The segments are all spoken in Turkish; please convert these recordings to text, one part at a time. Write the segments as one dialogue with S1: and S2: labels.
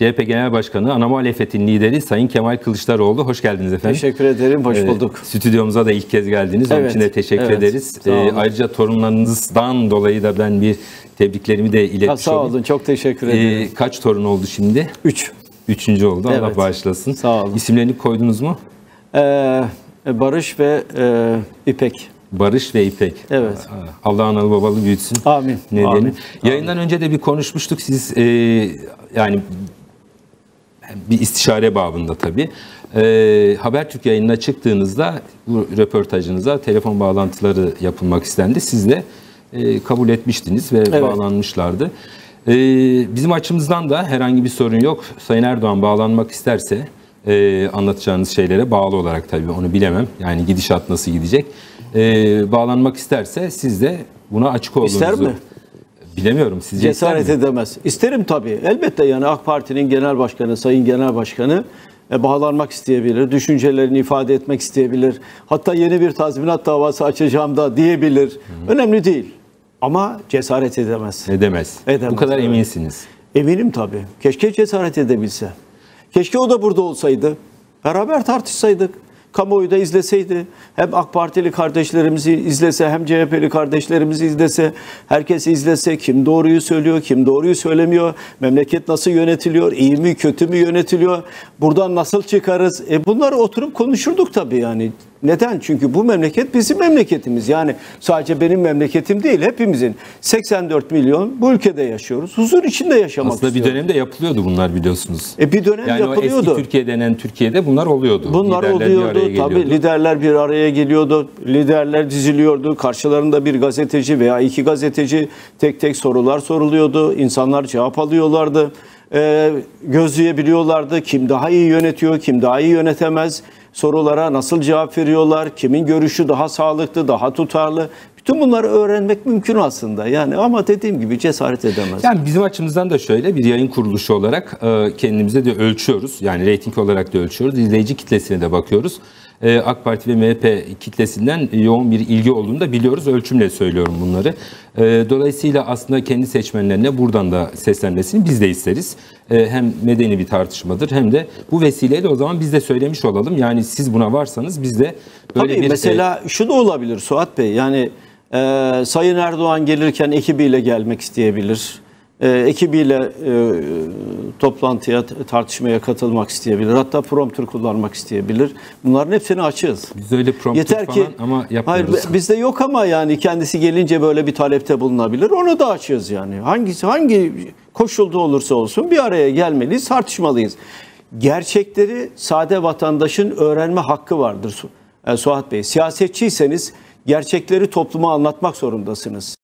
S1: CHP Genel Başkanı, ana muhalefetin lideri Sayın Kemal Kılıçdaroğlu. Hoş geldiniz efendim.
S2: Teşekkür ederim, hoş bulduk.
S1: Stüdyomuza da ilk kez geldiniz. Onun için de teşekkür ederiz. Ayrıca torunlarınızdan dolayı da ben bir tebriklerimi de iletmiş
S2: sağ olun,
S1: olayım.
S2: çok teşekkür ederim.
S1: Kaç torun oldu şimdi?
S2: 3.
S1: Üçüncü oldu. Allah bağışlasın.
S2: Sağ olun.
S1: İsimlerini koydunuz mu?
S2: Barış ve İpek.
S1: Barış ve İpek.
S2: Evet.
S1: Allah analı babalı büyütsün.
S2: Amin.
S1: Ne diyelim?
S2: Amin.
S1: Yayından önce de bir konuşmuştuk. Siz yani bir istişare babında tabii. Habertürk yayınına çıktığınızda bu röportajınıza telefon bağlantıları yapılmak istendi. Siz de kabul etmiştiniz ve bağlanmışlardı. Bizim açımızdan da herhangi bir sorun yok. Sayın Erdoğan bağlanmak isterse anlatacağınız şeylere bağlı olarak tabii onu bilemem. Yani gidişat nasıl gidecek. Bağlanmak isterse siz de buna açık olduğunuzu...
S2: İster mi?
S1: Bilemiyorum. Sizce
S2: cesaret edemez. İsterim tabii. Elbette yani AK Parti'nin genel başkanı, Sayın Genel Başkanı bağlanmak isteyebilir. Düşüncelerini ifade etmek isteyebilir. Hatta yeni bir tazminat davası açacağım da diyebilir. Önemli değil. Ama cesaret edemez.
S1: Edemez. Bu kadar eminsiniz.
S2: Eminim tabii. Keşke cesaret edebilse. Keşke o da burada olsaydı. Beraber tartışsaydık. Kamuoyu da izleseydi, hem AK Partili kardeşlerimizi izlese, hem CHP'li kardeşlerimizi izlese, herkes izlese, kim doğruyu söylüyor, kim doğruyu söylemiyor, memleket nasıl yönetiliyor, iyi mi kötü mü yönetiliyor, buradan nasıl çıkarız? Bunları oturup konuşurduk tabii yani. Neden? Çünkü bu memleket bizim memleketimiz. Yani sadece benim memleketim değil, hepimizin. 84 milyon bu ülkede yaşıyoruz. Huzur içinde yaşamak
S1: istiyoruz. Aslında bir dönemde yapılıyordu bunlar biliyorsunuz.
S2: Bir dönem
S1: yani
S2: yapılıyordu.
S1: O eski Türkiye denen Türkiye'de bunlar oluyordu.
S2: Bunlar oluyordu. Tabii liderler bir araya geliyordu. Liderler diziliyordu. Karşılarında bir gazeteci veya iki gazeteci tek tek sorular soruluyordu. İnsanlar cevap alıyorlardı. Gözleyebiliyorlardı. Kim daha iyi yönetiyor, kim daha iyi yönetemez. Sorulara nasıl cevap veriyorlar, kimin görüşü daha sağlıklı, daha tutarlı. Bütün bunları öğrenmek mümkün aslında. Yani ama dediğim gibi cesaret edemez.
S1: Yani bizim açımızdan da şöyle bir yayın kuruluşu olarak kendimize de ölçüyoruz. Yani reyting olarak da ölçüyoruz. İzleyici kitlesine de bakıyoruz. AK Parti ve MHP kitlesinden yoğun bir ilgi olduğunu da biliyoruz. Ölçümle söylüyorum bunları. Dolayısıyla aslında kendi seçmenlerine buradan da seslenmesini biz de isteriz. Hem medeni bir tartışmadır hem de bu vesileyle o zaman biz de söylemiş olalım. Yani siz buna varsanız biz de böyle
S2: tabii mesela şu da olabilir Suat Bey. Yani Sayın Erdoğan gelirken ekibiyle gelmek isteyebilir. Ekibiyle toplantıya, tartışmaya katılmak isteyebilir. Hatta prompter kullanmak isteyebilir. Bunların hepsini açığız.
S1: Biz öyle prompter yeter falan ama yapmıyoruz.
S2: Hayır, bizde yok ama yani kendisi gelince böyle bir talepte bulunabilir. Onu da açığız yani. Hangi koşulda olursa olsun bir araya gelmeliyiz, tartışmalıyız. Gerçekleri sade vatandaşın öğrenme hakkı vardır Suat Bey. Siyasetçiyseniz gerçekleri topluma anlatmak zorundasınız.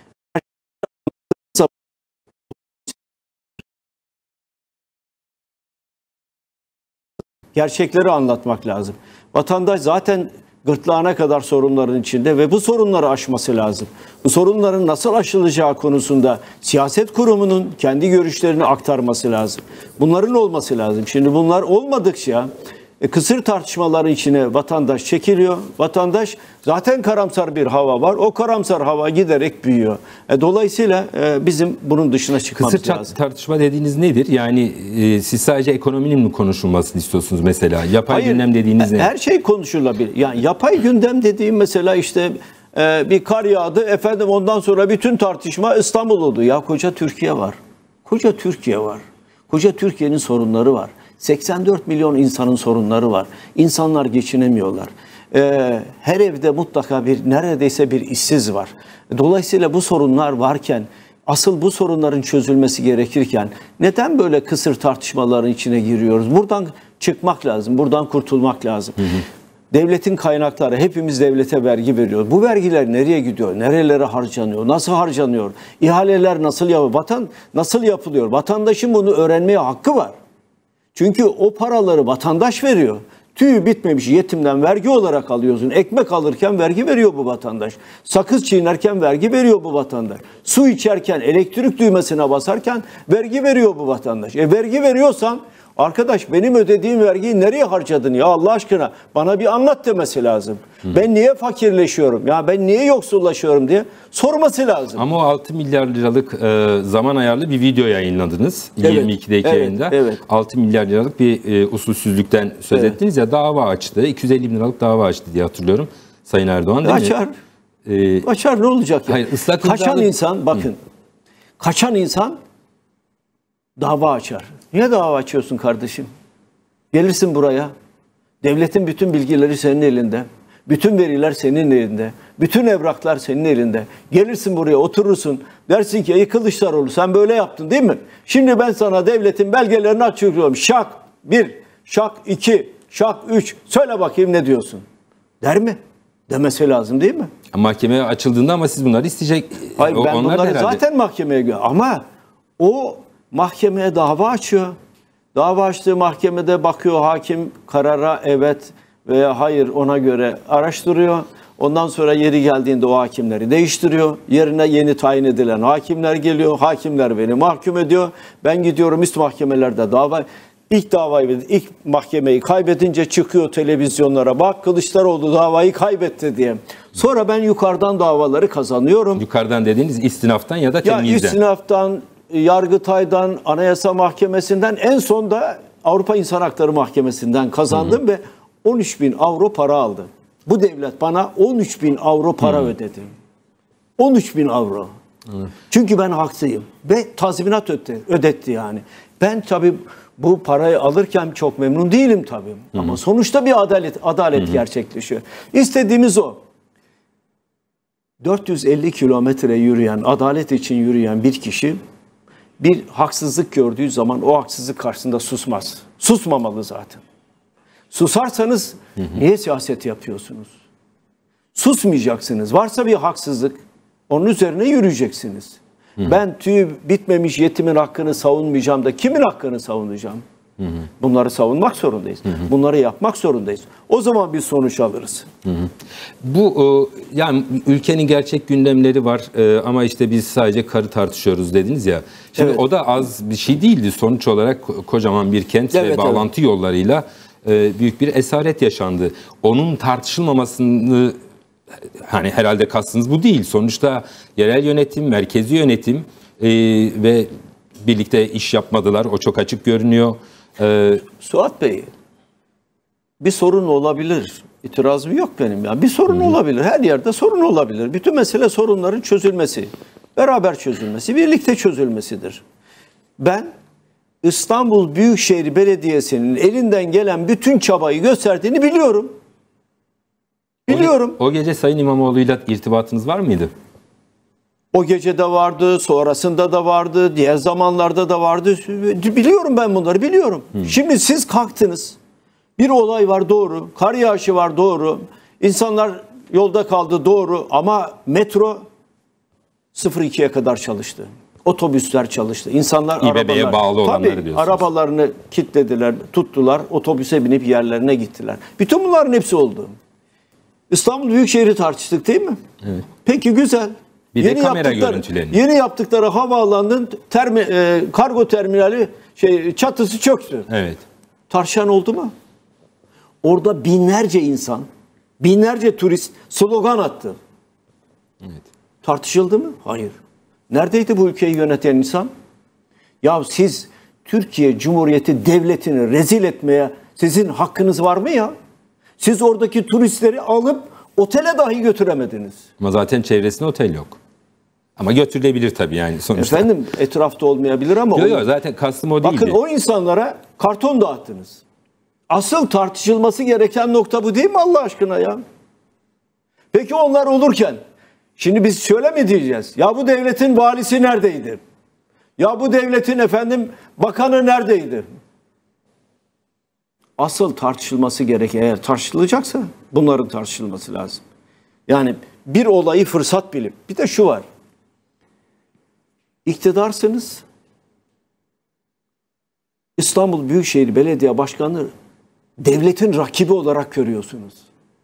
S2: Gerçekleri anlatmak lazım. Vatandaş zaten gırtlağına kadar sorunların içinde ve bu sorunları aşması lazım. Bu sorunların nasıl aşılacağı konusunda siyaset kurumunun kendi görüşlerini aktarması lazım. Bunların olması lazım. Şimdi bunlar olmadıkça kısır tartışmaların içine vatandaş çekiliyor. Vatandaş zaten karamsar bir hava var. O karamsar hava giderek büyüyor. Dolayısıyla bizim bunun dışına çıkmamız lazım.
S1: Kısır tartışma dediğiniz nedir? Yani siz sadece ekonominin mi konuşulmasını istiyorsunuz mesela? Yapay gündem dediğiniz ne?
S2: Her şey konuşulabilir. Yani yapay gündem dediğim mesela işte bir kar yağdı. Efendim ondan sonra bütün tartışma İstanbul oldu. Ya koca Türkiye var. Koca Türkiye var. Koca Türkiye'nin sorunları var. 84 milyon insanın sorunları var. İnsanlar geçinemiyorlar. Her evde mutlaka neredeyse bir işsiz var. Dolayısıyla bu sorunlar varken, asıl bu sorunların çözülmesi gerekirken neden böyle kısır tartışmaların içine giriyoruz? Buradan çıkmak lazım, buradan kurtulmak lazım. Devletin kaynakları, hepimiz devlete vergi veriyoruz. Bu vergiler nereye gidiyor? Nerelere harcanıyor? Nasıl harcanıyor? İhaleler nasıl yapılıyor? Nasıl yapılıyor? Vatandaşın bunu öğrenmeye hakkı var. Çünkü o paraları vatandaş veriyor. Tüyü bitmemiş yetimden vergi olarak alıyorsun. Ekmek alırken vergi veriyor bu vatandaş. Sakız çiğnerken vergi veriyor bu vatandaş. Su içerken, elektrik düğmesine basarken vergi veriyor bu vatandaş. Vergi veriyorsan Arkadaş benim ödediğim vergiyi nereye harcadın ya Allah aşkına? Bana bir anlat demesi lazım. Ben niye fakirleşiyorum? Ya ben niye yoksullaşıyorum diye sorması lazım.
S1: Ama o 6 milyar liralık zaman ayarlı bir video yayınladınız.
S2: Evet,
S1: 22'deki yayında.
S2: Evet.
S1: 6 milyar liralık bir usulsüzlükten söz ettiniz ya, dava açtı. 250 bin liralık dava açtı diye hatırlıyorum Sayın Erdoğan, değil
S2: Açar.
S1: mi?
S2: Açar, ne olacak ya?
S1: Hayır, ıslak
S2: kaçan
S1: imzalı-
S2: insan bakın. Kaçan insan dava açar. Niye dava açıyorsun kardeşim? Gelirsin buraya. Devletin bütün bilgileri senin elinde. Bütün veriler senin elinde. Bütün evraklar senin elinde. Gelirsin buraya, oturursun. Dersin ki ey Kılıçdaroğlu sen böyle yaptın değil mi? Şimdi ben sana devletin belgelerini açıklıyorum. Şak 1, şak 2, şak 3. Söyle bakayım ne diyorsun? Der mi? Demesi lazım değil mi?
S1: Mahkemeye açıldığında ama siz bunları isteyecek.
S2: Hayır, ben
S1: onlar da
S2: bunları
S1: herhalde-
S2: zaten mahkemeye ama o mahkemeye dava açıyor. Dava açtığı mahkemede bakıyor hakim karara evet veya hayır ona göre araştırıyor. Ondan sonra yeri geldiğinde o hakimleri değiştiriyor. Yerine yeni tayin edilen hakimler geliyor. Hakimler beni mahkum ediyor. Ben gidiyorum üst mahkemelerde ilk mahkemeyi kaybedince çıkıyor televizyonlara. Bak Kılıçdaroğlu davayı kaybetti diye. Sonra ben yukarıdan davaları kazanıyorum.
S1: Yukarıdan dediğiniz istinaftan ya da
S2: Ya
S1: temyizden.
S2: istinaftan, Yargıtay'dan, Anayasa Mahkemesi'nden en son da Avrupa İnsan Hakları Mahkemesi'nden kazandım ve 13 bin avro para aldım. Bu devlet bana 13 bin avro para ödedi. 13 bin avro. Çünkü ben haksızım ve tazminat ödetti yani. Ben tabii bu parayı alırken çok memnun değilim tabii. Ama sonuçta bir adalet gerçekleşiyor. İstediğimiz o. 450 kilometre yürüyen, adalet için yürüyen bir kişi bir haksızlık gördüğü zaman o haksızlık karşısında susmaz. Susmamalı zaten. Susarsanız niye siyaset yapıyorsunuz? Susmayacaksınız. Varsa bir haksızlık onun üzerine yürüyeceksiniz. Ben tüyü bitmemiş yetimin hakkını savunmayacağım da kimin hakkını savunacağım? Bunları savunmak zorundayız. Bunları yapmak zorundayız. O zaman bir sonuç alırız.
S1: Bu yani ülkenin gerçek gündemleri var ama işte biz sadece karı tartışıyoruz dediniz ya. Şimdi
S2: Evet.
S1: o da az bir şey değildi. Sonuç olarak kocaman bir kent ve bağlantı yollarıyla büyük bir esaret yaşandı. Onun tartışılmamasını hani herhalde kastınız bu değil. Sonuçta yerel yönetim, merkezi yönetim ve birlikte iş yapmadılar. O çok açık görünüyor.
S2: Suat Bey, bir sorun olabilir. İtirazım yok benim ya. Bir sorun olabilir. Her yerde sorun olabilir. Bütün mesele sorunların çözülmesi. Beraber çözülmesi, birlikte çözülmesidir. Ben İstanbul Büyükşehir Belediyesi'nin elinden gelen bütün çabayı gösterdiğini biliyorum. Biliyorum.
S1: O gece Sayın İmamoğlu'yla irtibatınız var mıydı?
S2: O gece de vardı, sonrasında da vardı, diğer zamanlarda da vardı. Biliyorum ben bunları, biliyorum. Şimdi siz kalktınız. Bir olay var doğru, kar yağışı var doğru. İnsanlar yolda kaldı doğru ama metro 02'ye kadar çalıştı. Otobüsler çalıştı. İnsanlar
S1: İBB'ye bağlı olanları
S2: tabii,
S1: diyorsunuz.
S2: arabalarını kilitlediler, tuttular, otobüse binip yerlerine gittiler. Bütün bunların hepsi oldu. İstanbul Büyükşehir'i tartıştık değil mi? Evet. Peki güzel.
S1: Bir de kamera görüntülerini.
S2: Yeni yaptıkları havaalanının kargo terminali çatısı çöktü.
S1: Evet.
S2: Tartışan oldu mu? Orada binlerce insan, binlerce turist slogan attı.
S1: Evet.
S2: Tartışıldı mı? Hayır. Neredeydi bu ülkeyi yöneten insan? Ya siz Türkiye Cumhuriyeti Devleti'ni rezil etmeye sizin hakkınız var mı ya? Siz oradaki turistleri alıp otele dahi götüremediniz.
S1: Ama zaten çevresinde otel yok. Ama götürülebilir tabii yani sonuçta.
S2: Efendim etrafta olmayabilir ama...
S1: Yok zaten kastım o değildi.
S2: Bakın o insanlara karton dağıttınız. Asıl tartışılması gereken nokta bu değil mi Allah aşkına ya? Peki onlar olurken şimdi biz şöyle mi diyeceğiz? Ya bu devletin valisi neredeydi? Ya bu devletin bakanı neredeydi? Asıl tartışılması gereken, eğer tartışılacaksa bunların tartışılması lazım. Yani bir olayı fırsat bilip, bir de şu var. İktidarsınız. İstanbul Büyükşehir Belediye Başkanı devletin rakibi olarak görüyorsunuz.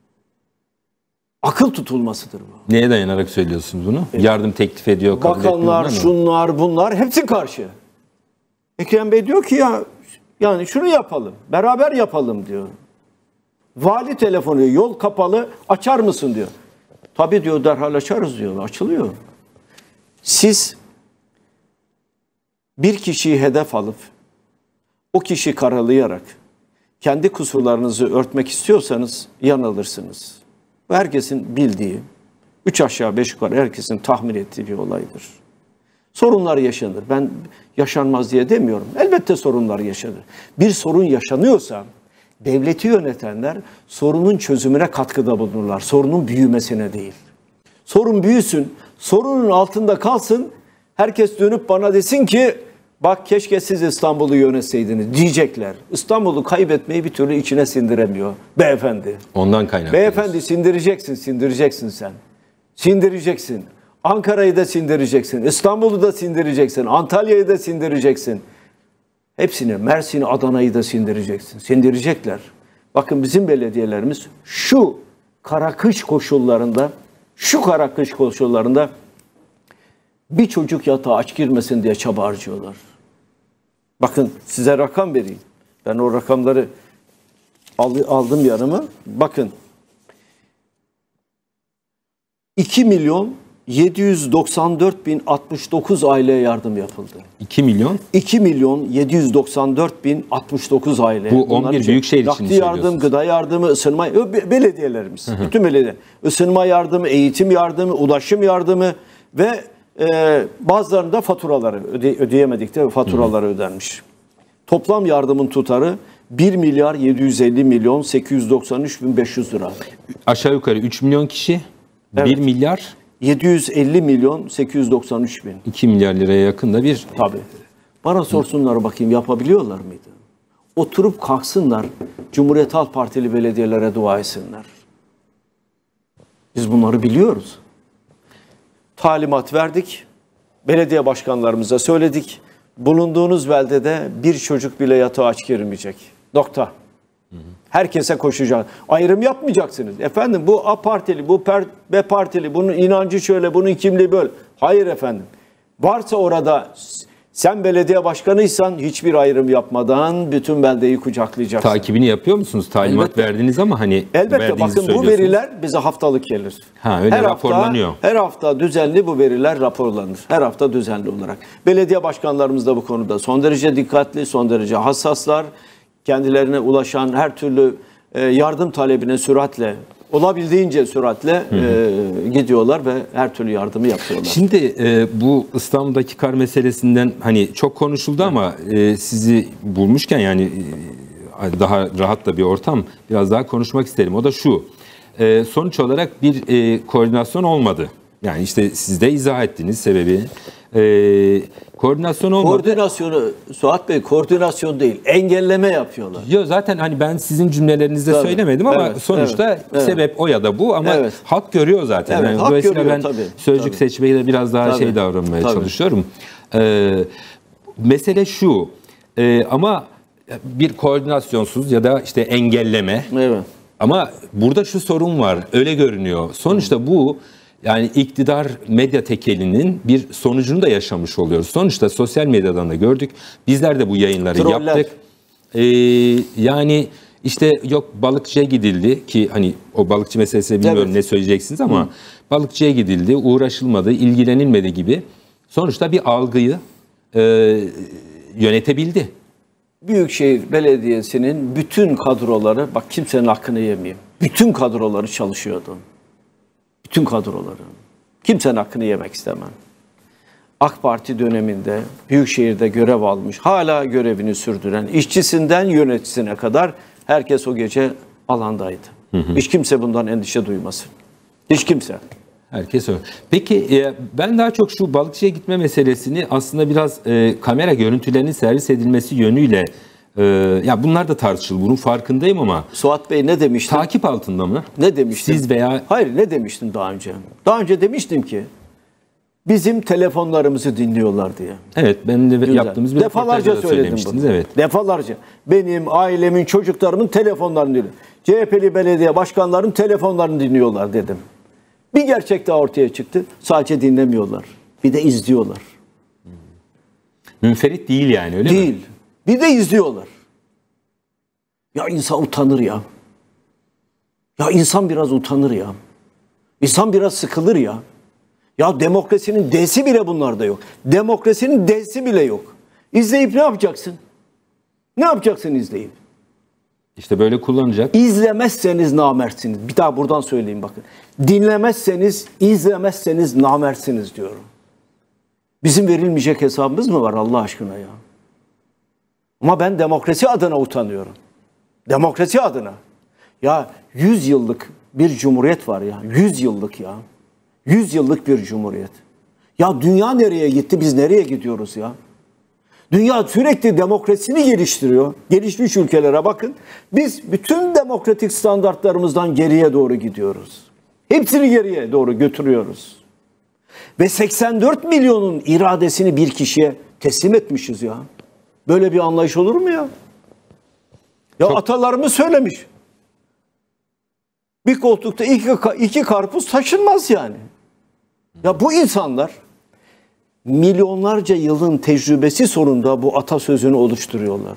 S2: Akıl tutulmasıdır bu.
S1: Neye dayanarak söylüyorsunuz bunu? Yardım teklif ediyor, kabul etmiyor.
S2: Bakanlar, şunlar, bunlar hepsi karşı. Ekrem Bey diyor ki ya Yani şunu yapalım, beraber yapalım diyor. Vali telefonu, yol kapalı, açar mısın diyor. Tabii diyor, derhal açarız diyor, açılıyor. Siz bir kişiyi hedef alıp o kişiyi karalayarak kendi kusurlarınızı örtmek istiyorsanız yanılırsınız. Bu herkesin bildiği, 3 aşağı 5 yukarı herkesin tahmin ettiği bir olaydır. Sorunlar yaşanır. Ben yaşanmaz diye demiyorum. Elbette sorunlar yaşanır. Bir sorun yaşanıyorsa devleti yönetenler sorunun çözümüne katkıda bulunurlar. Sorunun büyümesine değil. Sorun büyüsün, sorunun altında kalsın. Herkes dönüp bana desin ki bak keşke siz İstanbul'u yönetseydiniz diyecekler. İstanbul'u kaybetmeyi bir türlü içine sindiremiyor beyefendi.
S1: Ondan kaynaklı.
S2: Beyefendi sindireceksin sen. Sindireceksin. Ankara'yı da sindireceksin. İstanbul'u da sindireceksin. Antalya'yı da sindireceksin. Hepsini, Mersin'i, Adana'yı da sindireceksin. Sindirecekler. Bakın bizim belediyelerimiz şu kara kış koşullarında bir çocuk yatağa aç girmesin diye çaba harcıyorlar. Bakın size rakam vereyim. Ben o rakamları aldım yanıma. Bakın 2.794.069 aileye yardım yapıldı.
S1: 2 milyon?
S2: 2.794.069 aile.
S1: Bu 11 büyükşehir için
S2: nakdi yardım, gıda yardımı, ısınma, belediyelerimiz. Bütün belediye. Isınma yardımı, eğitim yardımı, ulaşım yardımı ve bazılarında faturaları ödeyemedik de faturaları ödenmiş. Toplam yardımın tutarı 1.750.893.500 lira.
S1: Aşağı yukarı 3 milyon kişi,
S2: Evet.
S1: 1 milyar
S2: 750.893.000.
S1: 2 milyar liraya yakın da bir...
S2: Tabii. Bana sorsunlar bakayım yapabiliyorlar mıydı? Oturup kalksınlar, Cumhuriyet Halk Partili belediyelere dua etsinler. Biz bunları biliyoruz. Talimat verdik, belediye başkanlarımıza söyledik. Bulunduğunuz beldede bir çocuk bile yatağa aç girmeyecek. Nokta. Herkese koşacak. Ayrım yapmayacaksınız. Efendim bu A partili, bu B partili, bunun inancı şöyle, bunun kimliği böyle. Hayır efendim. Varsa orada sen belediye başkanıysan hiçbir ayrım yapmadan bütün beldeyi kucaklayacaksın.
S1: Takibini yapıyor musunuz? Talimat
S2: Elbette.
S1: verdiniz ama hani
S2: Elbette bakın bu veriler bize haftalık gelir.
S1: Ha, öyle raporlanıyor.
S2: Her hafta düzenli bu veriler raporlanır. Her hafta düzenli olarak. Belediye başkanlarımız da bu konuda son derece dikkatli, son derece hassaslar. Kendilerine ulaşan her türlü yardım talebine süratle, olabildiğince süratle gidiyorlar ve her türlü yardımı yapıyorlar.
S1: Şimdi bu İstanbul'daki kar meselesinden hani çok konuşuldu ama sizi bulmuşken yani daha rahat da bir ortam biraz daha konuşmak isterim. O da şu, sonuç olarak bir koordinasyon olmadı. Yani işte siz de izah ettiniz sebebi. Koordinasyon olmadı.
S2: Koordinasyonu Suat Bey koordinasyon değil, engelleme yapıyorlar.
S1: Yok zaten hani ben sizin cümlelerinizde
S2: Tabii,
S1: söylemedim ama
S2: evet,
S1: sonuçta
S2: evet.
S1: sebep o ya da bu ama
S2: Evet.
S1: halk görüyor zaten.
S2: Evet,
S1: Yani
S2: halk
S1: dolayısıyla
S2: görüyor,
S1: ben
S2: tabii,
S1: sözcük
S2: tabii.
S1: seçmeyi de biraz daha
S2: Tabii,
S1: davranmaya
S2: tabii.
S1: çalışıyorum. Mesele şu ama bir koordinasyonsuz ya da işte engelleme.
S2: Evet.
S1: Ama burada şu sorun var, öyle görünüyor. Sonuçta bu yani iktidar medya tekelinin bir sonucunu da yaşamış oluyoruz. Sonuçta sosyal medyadan da gördük. Bizler de bu yayınları
S2: Troller.
S1: yaptık. Yani işte yok balıkçıya gidildi ki hani o balıkçı meselesine bilmiyorum
S2: Evet.
S1: ne söyleyeceksiniz ama balıkçıya gidildi, uğraşılmadı, ilgilenilmedi gibi. Sonuçta bir algıyı yönetebildi.
S2: Büyükşehir Belediyesi'nin bütün kadroları, bak kimsenin hakkını yemeyeyim. Bütün kadroları çalışıyordu. Bütün kadroları. Kimsenin hakkını yemek istemem. AK Parti döneminde Büyükşehir'de görev almış, hala görevini sürdüren, işçisinden yöneticisine kadar herkes o gece alandaydı. Hiç kimse bundan endişe duymasın. Hiç kimse.
S1: Herkes öyle. Peki ben daha çok şu balıkçıya gitme meselesini aslında biraz kamera görüntülerinin servis edilmesi yönüyle ya bunlar da tartışılır. Bunun farkındayım ama
S2: Suat Bey ne demiştim?
S1: takip altında mı?
S2: Ne demiştim?
S1: Siz veya
S2: Hayır, ne demiştim daha önce? Daha önce demiştim ki bizim telefonlarımızı dinliyorlar diye.
S1: evet benim de
S2: Güzel.
S1: yaptığımız bir
S2: Defalarca
S1: röportajda da
S2: söyledim
S1: söylemiştiniz.
S2: bunu.
S1: Evet.
S2: Defalarca. Benim, ailemin, çocuklarımın telefonlarını dinliyor. CHP'li belediye başkanlarının telefonlarını dinliyorlar dedim. Bir gerçek daha ortaya çıktı. Sadece dinlemiyorlar. Bir de izliyorlar.
S1: Münferit değil yani öyle mi?
S2: Değil. Bir de izliyorlar. Ya insan utanır ya. Ya insan biraz utanır ya. İnsan biraz sıkılır ya. Ya demokrasinin D'si bile bunlarda yok. Demokrasinin D'si bile yok. İzleyip ne yapacaksın? Ne yapacaksın izleyip?
S1: İşte böyle kullanacak.
S2: İzlemezseniz namertsiniz. Bir daha buradan söyleyeyim bakın. Dinlemezseniz, izlemezseniz namertsiniz diyorum. Bizim verilmeyecek hesabımız mı var Allah aşkına ya? Ama ben demokrasi adına utanıyorum. Demokrasi adına. Ya 100 yıllık bir cumhuriyet var ya. 100 yıllık ya. 100 yıllık bir cumhuriyet. Ya dünya nereye gitti? Biz nereye gidiyoruz ya? Dünya sürekli demokrasisini geliştiriyor. Gelişmiş ülkelere bakın. Biz bütün demokratik standartlarımızdan geriye doğru gidiyoruz. Hepsini geriye doğru götürüyoruz. Ve 84 milyonun iradesini bir kişiye teslim etmişiz ya. Böyle bir anlayış olur mu ya? Ya atalarımız söylemiş. Bir koltukta iki karpuz taşınmaz yani. Ya bu insanlar milyonlarca yılın tecrübesi sonunda bu atasözünü oluşturuyorlar.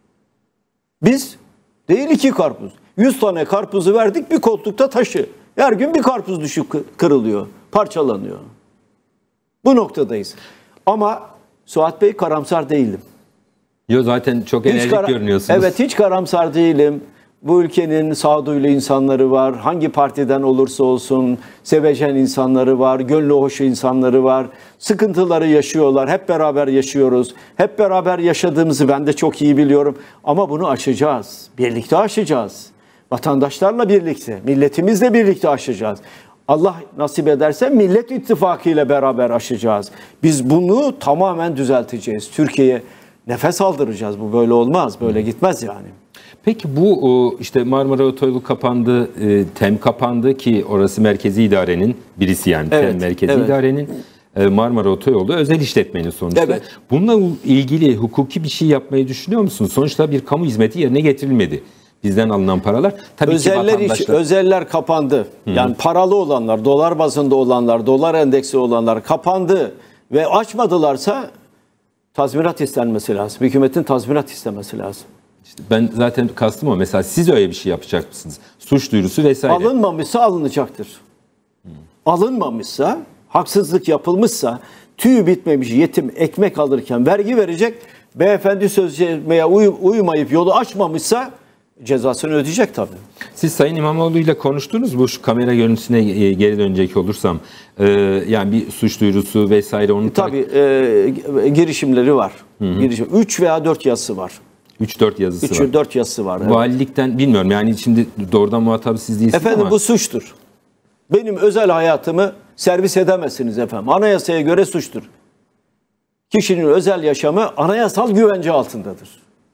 S2: Biz değil 2 karpuz. 100 tane karpuzu verdik bir koltukta taşı. Her gün bir karpuz düşüp kırılıyor, parçalanıyor. Bu noktadayız. Ama Suat Bey karamsar değilim.
S1: Yo zaten çok enerjik görünüyorsunuz.
S2: Evet hiç karamsar değilim. Bu ülkenin sağduyulu insanları var. Hangi partiden olursa olsun sevecen insanları var. Gönlü hoş insanları var. Sıkıntıları yaşıyorlar. Hep beraber yaşıyoruz. Hep beraber yaşadığımızı ben de çok iyi biliyorum. Ama bunu aşacağız. Birlikte aşacağız. Vatandaşlarla birlikte, milletimizle birlikte aşacağız. Allah nasip ederse Millet İttifakı ile beraber aşacağız. Biz bunu tamamen düzelteceğiz. Türkiye'ye nefes aldıracağız. Bu böyle olmaz. Böyle gitmez yani.
S1: Peki bu işte Marmara Otoyolu kapandı, TEM kapandı ki orası merkezi idarenin birisi yani
S2: Evet,
S1: TEM merkezi
S2: evet.
S1: idarenin Marmara Otoyolu özel işletmenin sonuçta.
S2: Evet.
S1: Bununla ilgili hukuki bir şey yapmayı düşünüyor musunuz? Sonuçta bir kamu hizmeti yerine getirilmedi. Bizden alınan paralar. Tabii
S2: Özeller kapandı. Yani paralı olanlar, dolar bazında olanlar, dolar endeksi olanlar kapandı ve açmadılarsa tazminat istenmesi lazım. Hükümetin tazminat istemesi lazım.
S1: İşte ben zaten kastım o. Mesela siz öyle bir şey yapacak mısınız? Suç duyurusu vesaire.
S2: Alınmamışsa alınacaktır. Alınmamışsa, haksızlık yapılmışsa, tüyü bitmemiş yetim ekmek alırken vergi verecek. Beyefendi sözleşmeye uymayıp yolu açmamışsa cezasını ödeyecek tabii.
S1: Siz Sayın İmamoğlu ile konuştunuz mu? Şu kamera görüntüsüne geri dönecek olursam. Yani bir suç duyurusu vesaire onu
S2: tabii girişimleri var. 3 veya 4 yazısı var.
S1: 3-4 yazısı var.
S2: 3-4 yazısı var. Evet.
S1: Valilikten bilmiyorum yani şimdi doğrudan muhatabı siz değilsiniz
S2: efendim
S1: ama.
S2: Bu suçtur. Benim özel hayatımı servis edemezsiniz efendim. Anayasaya göre suçtur. Kişinin özel yaşamı anayasal güvence altındadır.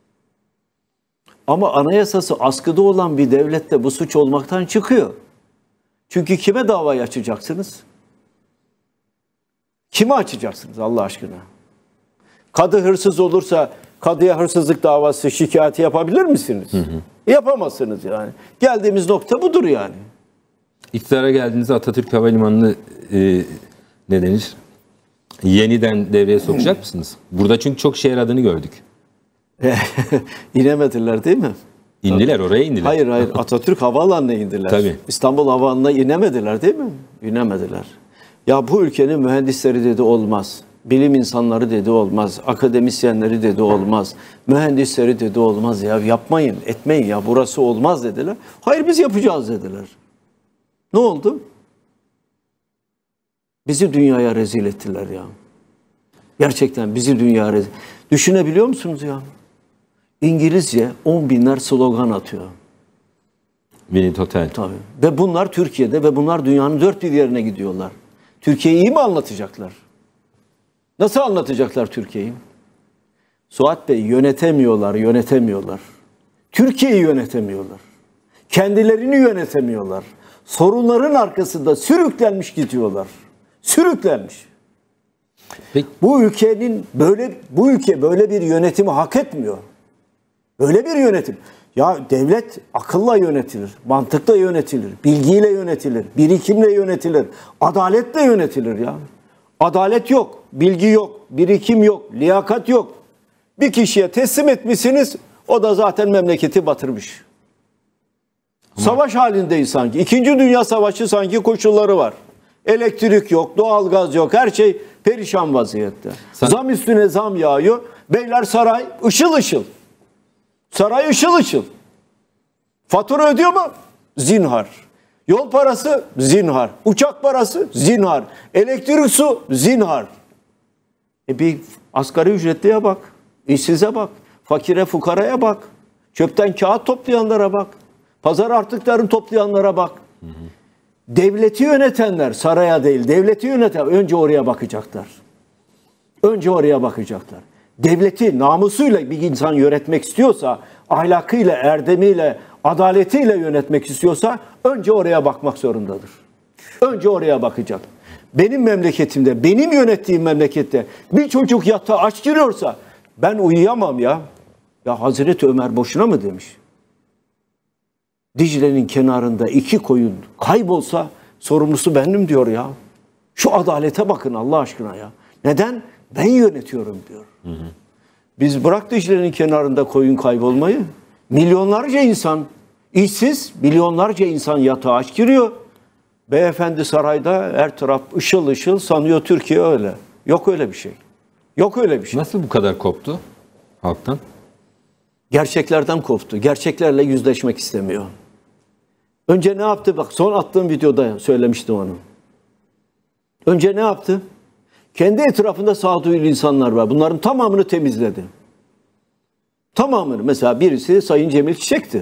S2: Ama anayasası askıda olan bir devlette bu suç olmaktan çıkıyor. Çünkü kime davayı açacaksınız? Kime açacaksınız Allah aşkına? Kadı hırsız olursa kadıya hırsızlık davası şikayeti yapabilir misiniz? Yapamazsınız yani. Geldiğimiz nokta budur yani.
S1: İktidara geldiğinizde Atatürk Havalimanı'nı ne denir? Yeniden devreye sokacak mısınız? Burada çünkü çok şehir adını gördük.
S2: İnemediler değil mi?
S1: İndiler oraya indiler.
S2: Hayır Atatürk Havaalanı'na indiler.
S1: Tabii.
S2: İstanbul Havaalanı'na inemediler değil mi? İnemediler. Ya bu ülkenin mühendisleri dedi olmaz. Bilim insanları dedi olmaz. Akademisyenleri dedi olmaz. Mühendisleri dedi olmaz ya. Yapmayın, etmeyin ya. Burası olmaz dediler. Hayır biz yapacağız dediler. Ne oldu? Bizi dünyaya rezil ettiler ya. Gerçekten bizi dünyaya rezil. Düşünebiliyor musunuz ya? İngilizce 10 binler slogan atıyor.
S1: Vinit Hotel.
S2: Tabii. Ve bunlar Türkiye'de ve bunlar dünyanın dört bir yerine gidiyorlar. Türkiye'yi iyi mi anlatacaklar? Nasıl anlatacaklar Türkiye'yi? Suat Bey yönetemiyorlar. Türkiye'yi yönetemiyorlar. Kendilerini yönetemiyorlar. Sorunların arkasında sürüklenmiş gidiyorlar. Sürüklenmiş.
S1: Peki.
S2: Bu ülke böyle bir yönetimi hak etmiyor. Böyle bir yönetim. Ya devlet akılla yönetilir, mantıkla yönetilir, bilgiyle yönetilir, birikimle yönetilir, adaletle yönetilir ya. Adalet yok, bilgi yok, birikim yok, liyakat yok. Bir kişiye teslim etmişsiniz, O da zaten memleketi batırmış. Savaş halindeyiz sanki. İkinci Dünya Savaşı sanki koşulları var. Elektrik yok, doğalgaz yok, her şey perişan vaziyette. Zam üstüne zam yağıyor. Beyler saray ışıl ışıl. Saray ışıl ışıl. Fatura ödüyor mu? Zinhar. Yol parası? Zinhar. Uçak parası? Zinhar. Elektrik, su? Zinhar. Bir asgari ücretliye bak. İşsize bak. Fakire fukaraya bak. Çöpten kağıt toplayanlara bak. Pazar artıklarını toplayanlara bak. Devleti yönetenler, saraya değil, devleti yöneten önce oraya bakacaklar. Önce oraya bakacaklar. Devleti namusuyla bir insan yönetmek istiyorsa, ahlakıyla, erdemiyle, adaletiyle yönetmek istiyorsa önce oraya bakmak zorundadır. Önce oraya bakacak. Benim memleketimde, benim yönettiğim memlekette bir çocuk yatağa aç giriyorsa ben uyuyamam ya. Ya Hazreti Ömer boşuna mı demiş? Dicle'nin kenarında 2 koyun kaybolsa sorumlusu benim diyor ya. Şu adalete bakın Allah aşkına ya. Neden? Ben yönetiyorum diyor. Biz bırak Dicle'nin kenarında koyun kaybolmayı. Milyonlarca insan işsiz, milyonlarca insan yatağa aç giriyor. Beyefendi sarayda her taraf ışıl ışıl sanıyor Türkiye öyle. Yok öyle bir şey. Yok öyle bir şey.
S1: Nasıl bu kadar koptu halktan?
S2: Gerçeklerden koptu. Gerçeklerle yüzleşmek istemiyor. Önce ne yaptı? Bak son attığım videoda söylemiştim onu. Önce ne yaptı? Kendi etrafında sağduyulu insanlar var. Bunların tamamını temizledi. Tamamını. Mesela birisi Sayın Cemil Çiçek'ti.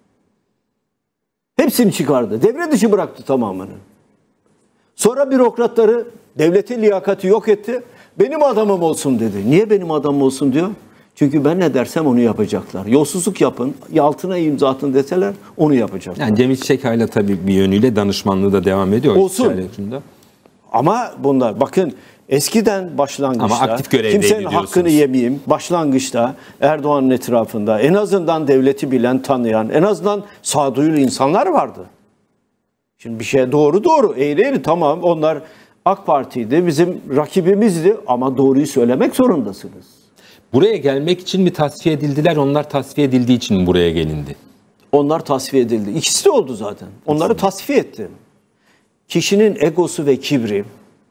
S2: Hepsini çıkardı. Devre dışı bıraktı tamamını. Sonra bürokratları, devletin liyakati yok etti. Benim adamım olsun dedi. Niye benim adamım olsun diyor? Çünkü ben ne dersem onu yapacaklar. Yolsuzluk yapın, altına imza atın deseler onu yapacaklar.
S1: Yani Cemil Çiçek hala tabii bir yönüyle danışmanlığı da devam ediyor.
S2: Olsun. Ama bunlar bakın eskiden başlangıçta
S1: ama aktif görevdeydi
S2: kimsenin
S1: diyorsunuz.
S2: hakkını yemeyeyim. Başlangıçta Erdoğan'ın etrafında en azından devleti bilen, tanıyan, en azından sağduyulu insanlar vardı. Şimdi bir şey doğru, eğri tamam onlar AK Parti'ydi, bizim rakibimizdi ama doğruyu söylemek zorundasınız.
S1: Buraya gelmek için mi tasfiye edildiler? Onlar tasfiye edildiği için mi buraya gelindi?
S2: Onlar tasfiye edildi. İkisi de oldu zaten. Onları tasfiye etti. Kişinin egosu ve kibri,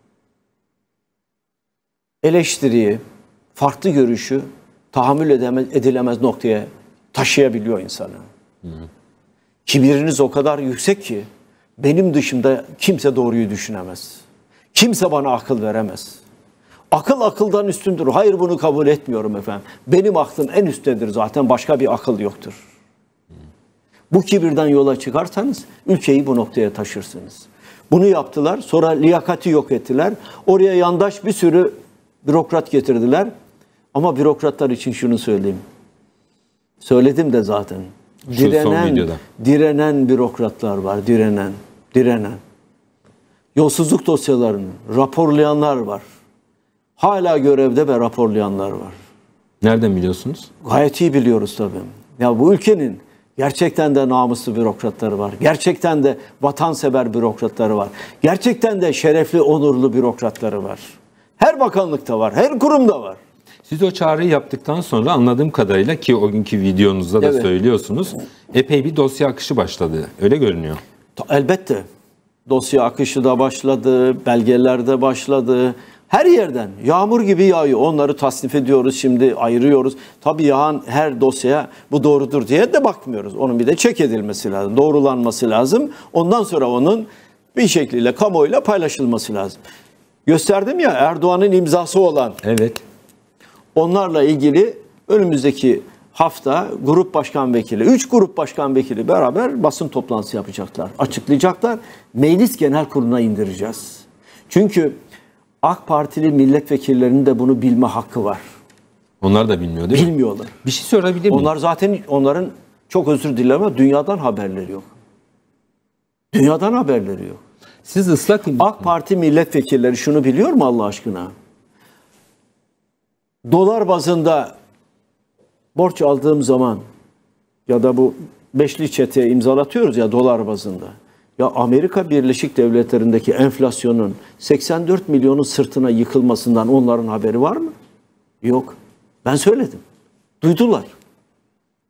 S2: eleştiriyi, farklı görüşü tahammül edilemez noktaya taşıyabiliyor insanı. Kibiriniz o kadar yüksek ki benim dışımda kimse doğruyu düşünemez. Kimse bana akıl veremez. Akıl akıldan üstündür. Hayır bunu kabul etmiyorum efendim. Benim aklım en üsttedir zaten. Başka bir akıl yoktur. Bu kibirden yola çıkarsanız ülkeyi bu noktaya taşırsınız. Bunu yaptılar. Sonra liyakati yok ettiler. Oraya yandaş bir sürü bürokrat getirdiler. Ama bürokratlar için şunu söyleyeyim. Söyledim de zaten. Direnen bürokratlar var. Direnen. Yolsuzluk dosyalarını raporlayanlar var. Hala görevde ve raporlayanlar var.
S1: Nereden biliyorsunuz?
S2: Gayet iyi biliyoruz tabii. Ya bu ülkenin gerçekten de namuslu bürokratları var. Gerçekten de vatansever bürokratları var. Gerçekten de şerefli, onurlu bürokratları var. Her bakanlıkta var, her kurumda var.
S1: Siz o çağrıyı yaptıktan sonra anladığım kadarıyla ki o günkü videonuzda da söylüyorsunuz. Epey bir dosya akışı başladı. Öyle görünüyor.
S2: Elbette. Dosya akışı da başladı, belgeler de başladı. Her yerden yağmur gibi yağıyor. Onları tasnif ediyoruz, şimdi ayırıyoruz. Tabii yağan her dosyaya bu doğrudur diye de bakmıyoruz. Onun bir de çek edilmesi lazım, doğrulanması lazım. Ondan sonra onun bir şekliyle kamuoyuyla paylaşılması lazım. Gösterdim ya Erdoğan'ın imzası olan.
S1: Evet.
S2: Onlarla ilgili önümüzdeki hafta grup başkan vekili, 3 grup başkan vekili beraber basın toplantısı yapacaklar. Açıklayacaklar. Meclis Genel Kurulu'na indireceğiz. Çünkü AK Partili milletvekillerinin de bunu bilme hakkı var.
S1: Onlar da bilmiyor değil mi?
S2: Bilmiyorlar.
S1: Bir şey sorabilir miyim?
S2: Onlar zaten onların çok özür dilerim ama dünyadan haberleri yok. Dünyadan haberleri yok.
S1: Siz ıslak...
S2: AK Parti milletvekilleri şunu biliyor mu Allah aşkına? Dolar bazında borç aldığım zaman ya da bu beşli çeteye imzalatıyoruz ya dolar bazında. Ya Amerika Birleşik Devletleri'ndeki enflasyonun 84 milyonun sırtına yıkılmasından onların haberi var mı? Yok. Ben söyledim. Duydular.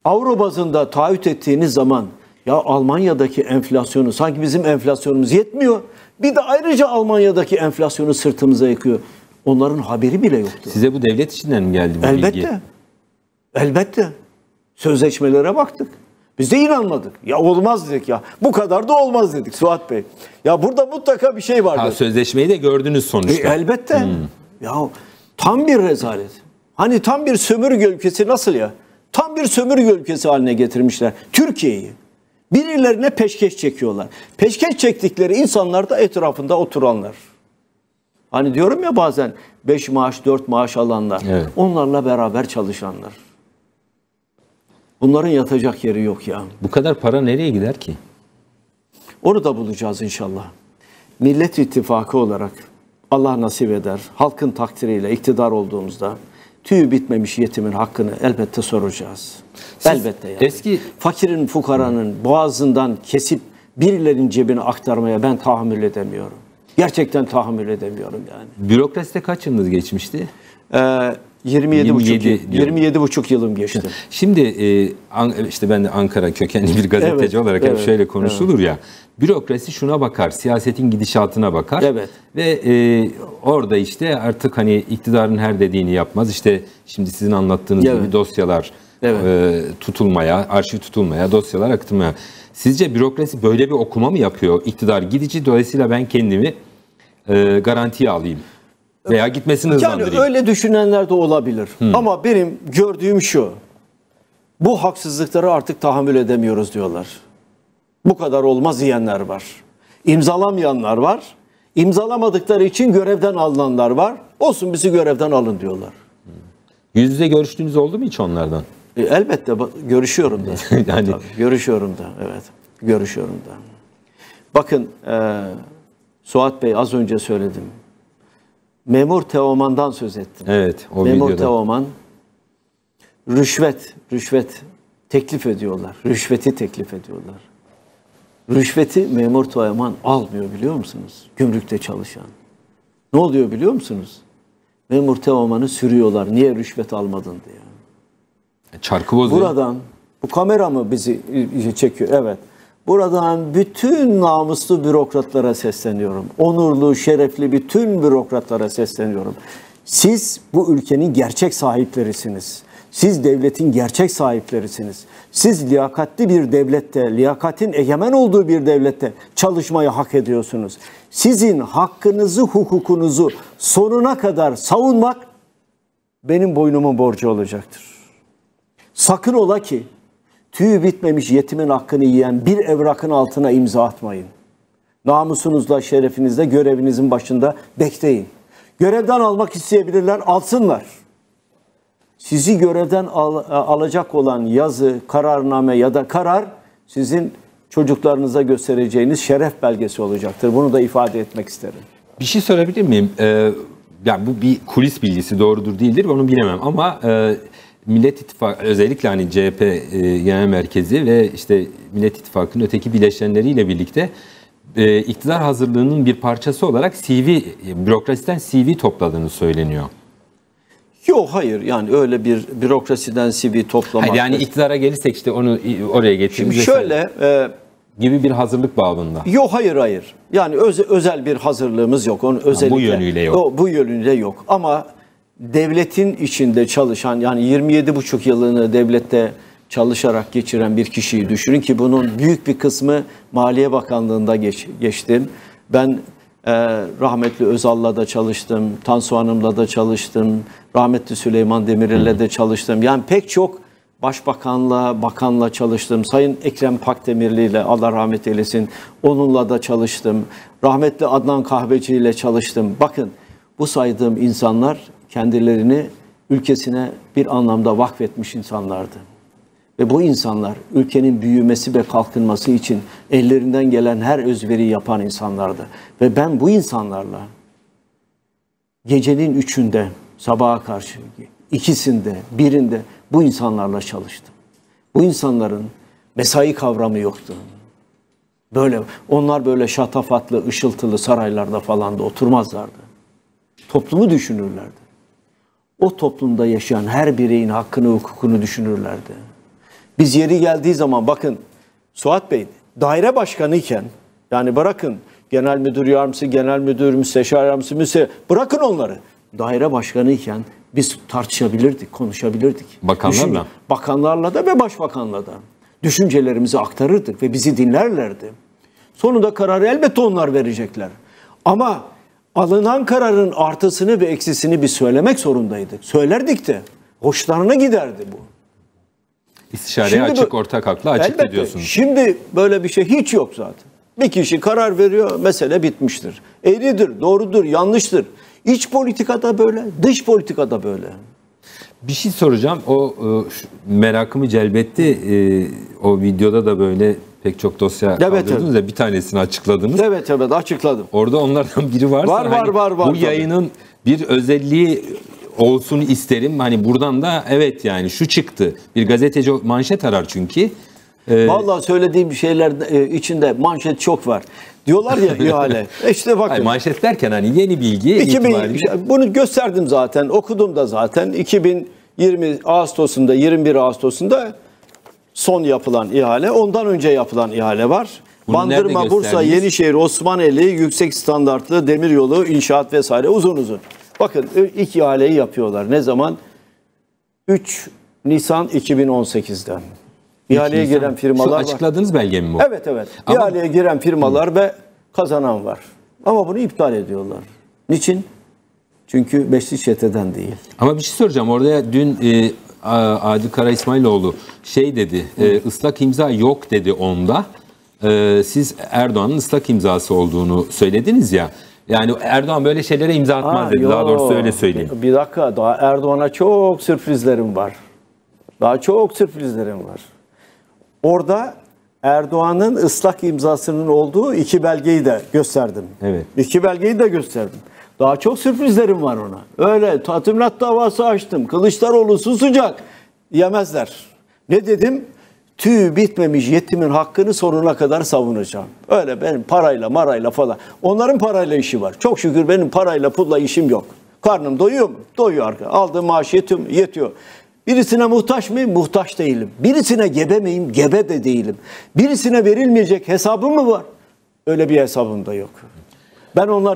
S2: Avro bazında taahhüt ettiğiniz zaman ya Almanya'daki enflasyonu sanki bizim enflasyonumuz yetmiyor. Bir de ayrıca Almanya'daki enflasyonu sırtımıza yıkıyor. Onların haberi bile yoktu.
S1: Size bu devlet içinden mi geldi bu
S2: Elbette.
S1: bilgi?
S2: Elbette. Sözleşmelere baktık. Biz de inanmadık. Ya olmaz dedik ya. Bu kadar da olmaz dedik Suat Bey. Ya burada mutlaka bir şey vardı.
S1: Ha, sözleşmeyi de gördünüz sonuçta.
S2: Elbette. Ya tam bir rezalet. Hani tam bir sömürge ülkesi nasıl ya? Tam bir sömürge ülkesi haline getirmişler Türkiye'yi. Birilerine peşkeş çekiyorlar. Peşkeş çektikleri insanlar da etrafında oturanlar. Hani diyorum ya bazen 5 maaş 4 maaş alanlar.
S1: Evet.
S2: Onlarla beraber çalışanlar. Bunların yatacak yeri yok ya.
S1: Bu kadar para nereye gider ki?
S2: Onu da bulacağız inşallah. Millet İttifakı olarak Allah nasip eder. Halkın takdiriyle iktidar olduğumuzda tüyü bitmemiş yetimin hakkını elbette soracağız. Elbette yani.
S1: Eski
S2: Fakirin, fukaranın boğazından kesip birilerinin cebine aktarmaya ben tahammül edemiyorum. Gerçekten tahammül edemiyorum yani.
S1: bürokraside kaç yılınız geçmişti?
S2: 27,5 yılım geçti.
S1: Şimdi işte ben de Ankara kökenli bir gazeteci
S2: Evet,
S1: olarak hep
S2: evet,
S1: şöyle konuşulur ya. Bürokrasi şuna bakar, siyasetin gidişatına bakar.
S2: Evet.
S1: Ve orada işte artık hani iktidarın her dediğini yapmaz. İşte şimdi sizin anlattığınız
S2: Evet.
S1: gibi dosyalar tutulmaya, arşiv tutulmaya, dosyalar akıtılmaya. Sizce bürokrasi böyle bir okuma mı yapıyor? İktidar gidici, dolayısıyla ben kendimi garantiye alayım. Veya gitmesini hızlandırayım.
S2: Yani öyle düşünenler de olabilir. Ama benim gördüğüm şu. Bu haksızlıkları artık tahammül edemiyoruz diyorlar. Bu kadar olmaz diyenler var. İmzalamayanlar var. İmzalamadıkları için görevden alınanlar var. Olsun bizi görevden alın diyorlar.
S1: Yüz yüze görüştüğünüz oldu mu hiç onlardan?
S2: Elbette görüşüyorum da.
S1: Yani
S2: Tabii, görüşüyorum da. Evet. Görüşüyorum da. Bakın Suat Bey az önce söyledim. Memur Teoman'dan söz ettim.
S1: evet, o
S2: Memur
S1: videoda.
S2: Teoman rüşvet teklif ediyorlar. Rüşveti teklif ediyorlar. Rüşveti Memur Teoman almıyor biliyor musunuz? Gümrükte çalışan. Ne oluyor biliyor musunuz? Memur Teoman'ı sürüyorlar. Niye rüşvet almadın diye.
S1: Çarkı bozuyor.
S2: Buradan bu kamera mı bizi çekiyor? Evet. Buradan bütün namuslu bürokratlara sesleniyorum. Onurlu, şerefli bütün bürokratlara sesleniyorum. Siz bu ülkenin gerçek sahiplerisiniz. Siz devletin gerçek sahiplerisiniz. Siz liyakatli bir devlette, liyakatin egemen olduğu bir devlette çalışmayı hak ediyorsunuz. Sizin hakkınızı, hukukunuzu sonuna kadar savunmak benim boynumun borcu olacaktır. Sakın ola ki tüyü bitmemiş yetimin hakkını yiyen bir evrakın altına imza atmayın. Namusunuzla, şerefinizle görevinizin başında bekleyin. Görevden almak isteyebilirler, alsınlar. Sizi görevden alacak olan yazı, kararname ya da karar sizin çocuklarınıza göstereceğiniz şeref belgesi olacaktır. Bunu da ifade etmek isterim.
S1: Bir şey sorabilir miyim? Yani bu bir kulis bilgisi, doğrudur değildir onu bilemem ama Millet İttifakı özellikle hani CHP Genel Merkezi ve işte Millet İttifakı'nın öteki bileşenleriyle birlikte iktidar hazırlığının bir parçası olarak bürokrasiden CV topladığını söyleniyor.
S2: Yok hayır yani öyle bir bürokrasiden CV toplamak.
S1: Yani iktidara gelirsek işte onu oraya getiririz.
S2: Şimdi şöyle
S1: gibi bir hazırlık babında.
S2: Yok hayır. Yani özel bir hazırlığımız yok. Onun özellikle
S1: bu yönüyle yok.
S2: Bu yönüyle yok. Ama devletin içinde çalışan yani 27,5 yılını devlette çalışarak geçiren bir kişiyi düşünün ki bunun büyük bir kısmı Maliye Bakanlığı'nda geçtim. Ben rahmetli Özal'la da çalıştım, Tansu Hanım'la da çalıştım, rahmetli Süleyman Demirel'le de çalıştım. Yani pek çok başbakanla, bakanla çalıştım. Sayın Ekrem Pakdemirli ile Allah rahmet eylesin onunla da çalıştım. Rahmetli Adnan Kahveci ile çalıştım. Bakın bu saydığım insanlar kendilerini ülkesine bir anlamda vakfetmiş insanlardı. Ve bu insanlar ülkenin büyümesi ve kalkınması için ellerinden gelen her özveriyi yapan insanlardı. Ve ben bu insanlarla gecenin 3'ünde, sabaha karşı 2'sinde, 1'inde bu insanlarla çalıştım. Bu insanların mesai kavramı yoktu. Onlar böyle şatafatlı, ışıltılı saraylarda falan da oturmazlardı. Toplumu düşünürlerdi. O toplumda yaşayan her bireyin hakkını, hukukunu düşünürlerdi. Biz yeri geldiği zaman bakın Suat Bey daire başkanı iken yani bırakın genel müdür yardımcısı, genel müdür, müsteşar yardımcısı, bırakın onları. Daire başkanı iken biz tartışabilirdik, konuşabilirdik.
S1: Bakanlarla?
S2: Bakanlarla da ve başbakanla da. Düşüncelerimizi aktarırdık ve bizi dinlerlerdi. Sonunda kararı elbette onlar verecekler. Ama alınan kararın artısını ve eksisini biz söylemek zorundaydık. Söylerdik de hoşlarına giderdi bu.
S1: İstişareye açık, ortak akla açık
S2: elbette,
S1: diyorsunuz.
S2: Şimdi böyle bir şey hiç yok zaten. Bir kişi karar veriyor, mesele bitmiştir. Eğridir, doğrudur, yanlıştır. İç politikada böyle, dış politikada böyle.
S1: Bir şey soracağım. O merakımı celbetti. O videoda da böyle pek çok dosya kaldırdınız ya, bir tanesini açıkladınız.
S2: Evet açıkladım.
S1: Orada onlardan biri varsa
S2: var.
S1: Bu yayının bir özelliği olsun isterim. Hani buradan da evet yani şu çıktı. Bir gazeteci manşet arar çünkü.
S2: Vallahi söylediğim şeyler içinde manşet çok var. Diyorlar ya ihale. İşte bakın.
S1: Hayır, manşet derken hani yeni bilgi itibariyle.
S2: Bunu gösterdim zaten. Okudum da zaten. 2020 Ağustos'unda 21 Ağustos'unda son yapılan ihale. Ondan önce yapılan ihale var.
S1: Bunu
S2: Bandırma, Bursa, Yenişehir, Osmaneli, yüksek standartlı demiryolu, inşaat vesaire uzun. Bakın ilk ihaleyi yapıyorlar. Ne zaman? 3 Nisan 2018'den. İhaleye giren firmalar var.
S1: Şu açıkladığınız belge mi bu?
S2: Evet. İhaleye giren firmalar ve kazanan var. Ama bunu iptal ediyorlar. Niçin? Çünkü beşli çeteden değil.
S1: Ama bir şey soracağım. Orada dün Adil Kara İsmailoğlu şey dedi. Islak imza yok dedi onda. Siz Erdoğan'ın ıslak imzası olduğunu söylediniz ya. Yani Erdoğan böyle şeylere imza atmaz dedi. Daha doğrusu öyle söyleyeyim.
S2: Bir dakika. Daha Erdoğan'a çok sürprizlerim var. Orada Erdoğan'ın ıslak imzasının olduğu 2 belgeyi de gösterdim.
S1: Evet.
S2: 2 belgeyi de gösterdim. Daha çok sürprizlerim var ona. Öyle tazminat davası açtım. Kılıçdaroğlu susacak. Yemezler. Ne dedim? Tüyü bitmemiş yetimin hakkını sonuna kadar savunacağım. Öyle benim parayla marayla falan. Onların parayla işi var. Çok şükür benim parayla pulla işim yok. Karnım doyuyor mu? Doyuyor. Aldığım maaş yetiyor. Birisine muhtaç mıyım? Muhtaç değilim. Birisine gebe miyim? Gebe de değilim. Birisine verilmeyecek hesabım mı var? Öyle bir hesabım da yok. Ben onlar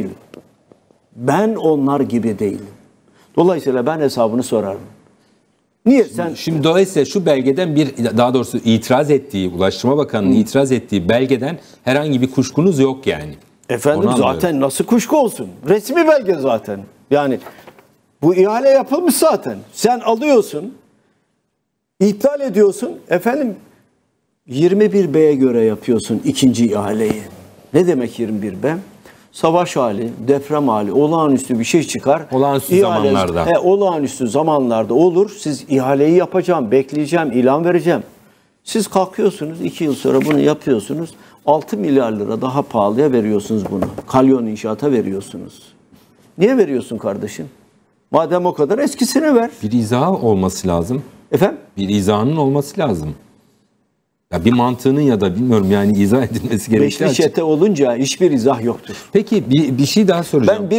S2: gibi değilim. Dolayısıyla ben hesabını sorarım. Niye sen...
S1: Şimdi dolayısıyla şu belgeden daha doğrusu Ulaştırma Bakanı'nın itiraz ettiği belgeden herhangi bir kuşkunuz yok yani.
S2: Efendim zaten nasıl kuşku olsun? Resmi belge zaten. Yani bu ihale yapılmış zaten. Sen alıyorsun, iptal ediyorsun. Efendim 21B'ye göre yapıyorsun ikinci ihaleyi. Ne demek 21B? Savaş hali, deprem hali, olağanüstü bir şey çıkar. Olağanüstü zamanlarda olur. Siz ihaleyi yapacağım, bekleyeceğim, ilan vereceğim. Siz kalkıyorsunuz 2 yıl sonra bunu yapıyorsunuz. 6 milyar lira daha pahalıya veriyorsunuz bunu. Kalyon İnşaat'a veriyorsunuz. Niye veriyorsun kardeşim? Madem o kadar eskisini ver.
S1: Bir izah olması lazım.
S2: Efendim?
S1: Bir izahının olması lazım. Ya bir mantığının ya da bilmiyorum yani izah edilmesi gerekiyor.
S2: Beşli çete olunca hiçbir izah yoktur.
S1: Peki bir şey daha soracağım.
S2: Ben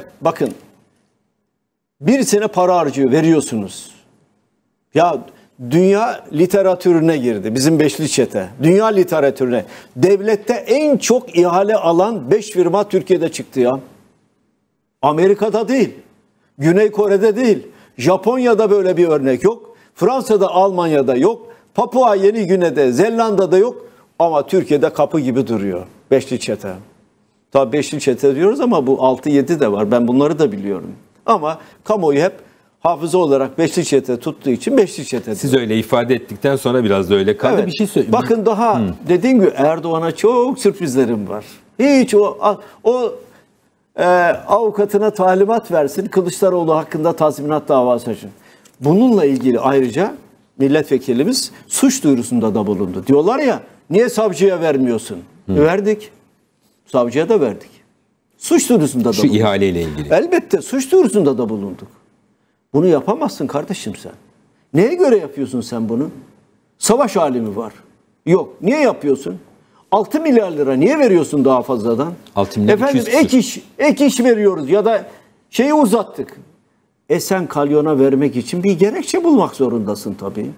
S2: birisine para harcıyor, veriyorsunuz. Ya dünya literatürüne girdi bizim beşli çete. Dünya literatürüne. Devlette en çok ihale alan 5 firma Türkiye'de çıktı ya. Amerika'da değil. Güney Kore'de değil. Japonya'da böyle bir örnek yok. Fransa'da, Almanya'da yok. Papua Yeni Gine'de, Zelanda'da yok. Ama Türkiye'de kapı gibi duruyor. Beşli çete. Tabii beşli çete diyoruz ama bu 6-7 de var. Ben bunları da biliyorum. Ama kamuoyu hep hafıza olarak beşli çete tuttuğu için beşli çete diyor.
S1: Siz öyle ifade ettikten sonra biraz da öyle kaldı.
S2: Evet.
S1: Bir şey söyleyeyim.
S2: Bakın daha dediğim gibi Erdoğan'a çok sürprizlerim var. Hiç o avukatına talimat versin. Kılıçdaroğlu hakkında tazminat davası açın. Bununla ilgili ayrıca milletvekilimiz suç duyurusunda da bulundu. Diyorlar ya niye savcıya vermiyorsun? Verdik. Savcıya da verdik. Suç duyurusunda da bulunduk.
S1: Şu ihaleyle ilgili.
S2: Elbette suç duyurusunda da bulunduk. Bunu yapamazsın kardeşim sen. Neye göre yapıyorsun sen bunu? Savaş hali mi var? Yok. Niye yapıyorsun? 6 milyar lira niye veriyorsun daha fazladan?
S1: 6 milyar
S2: Efendim ek iş veriyoruz ya da şeyi uzattık. Sen kalyona vermek için bir gerekçe bulmak zorundasın tabii.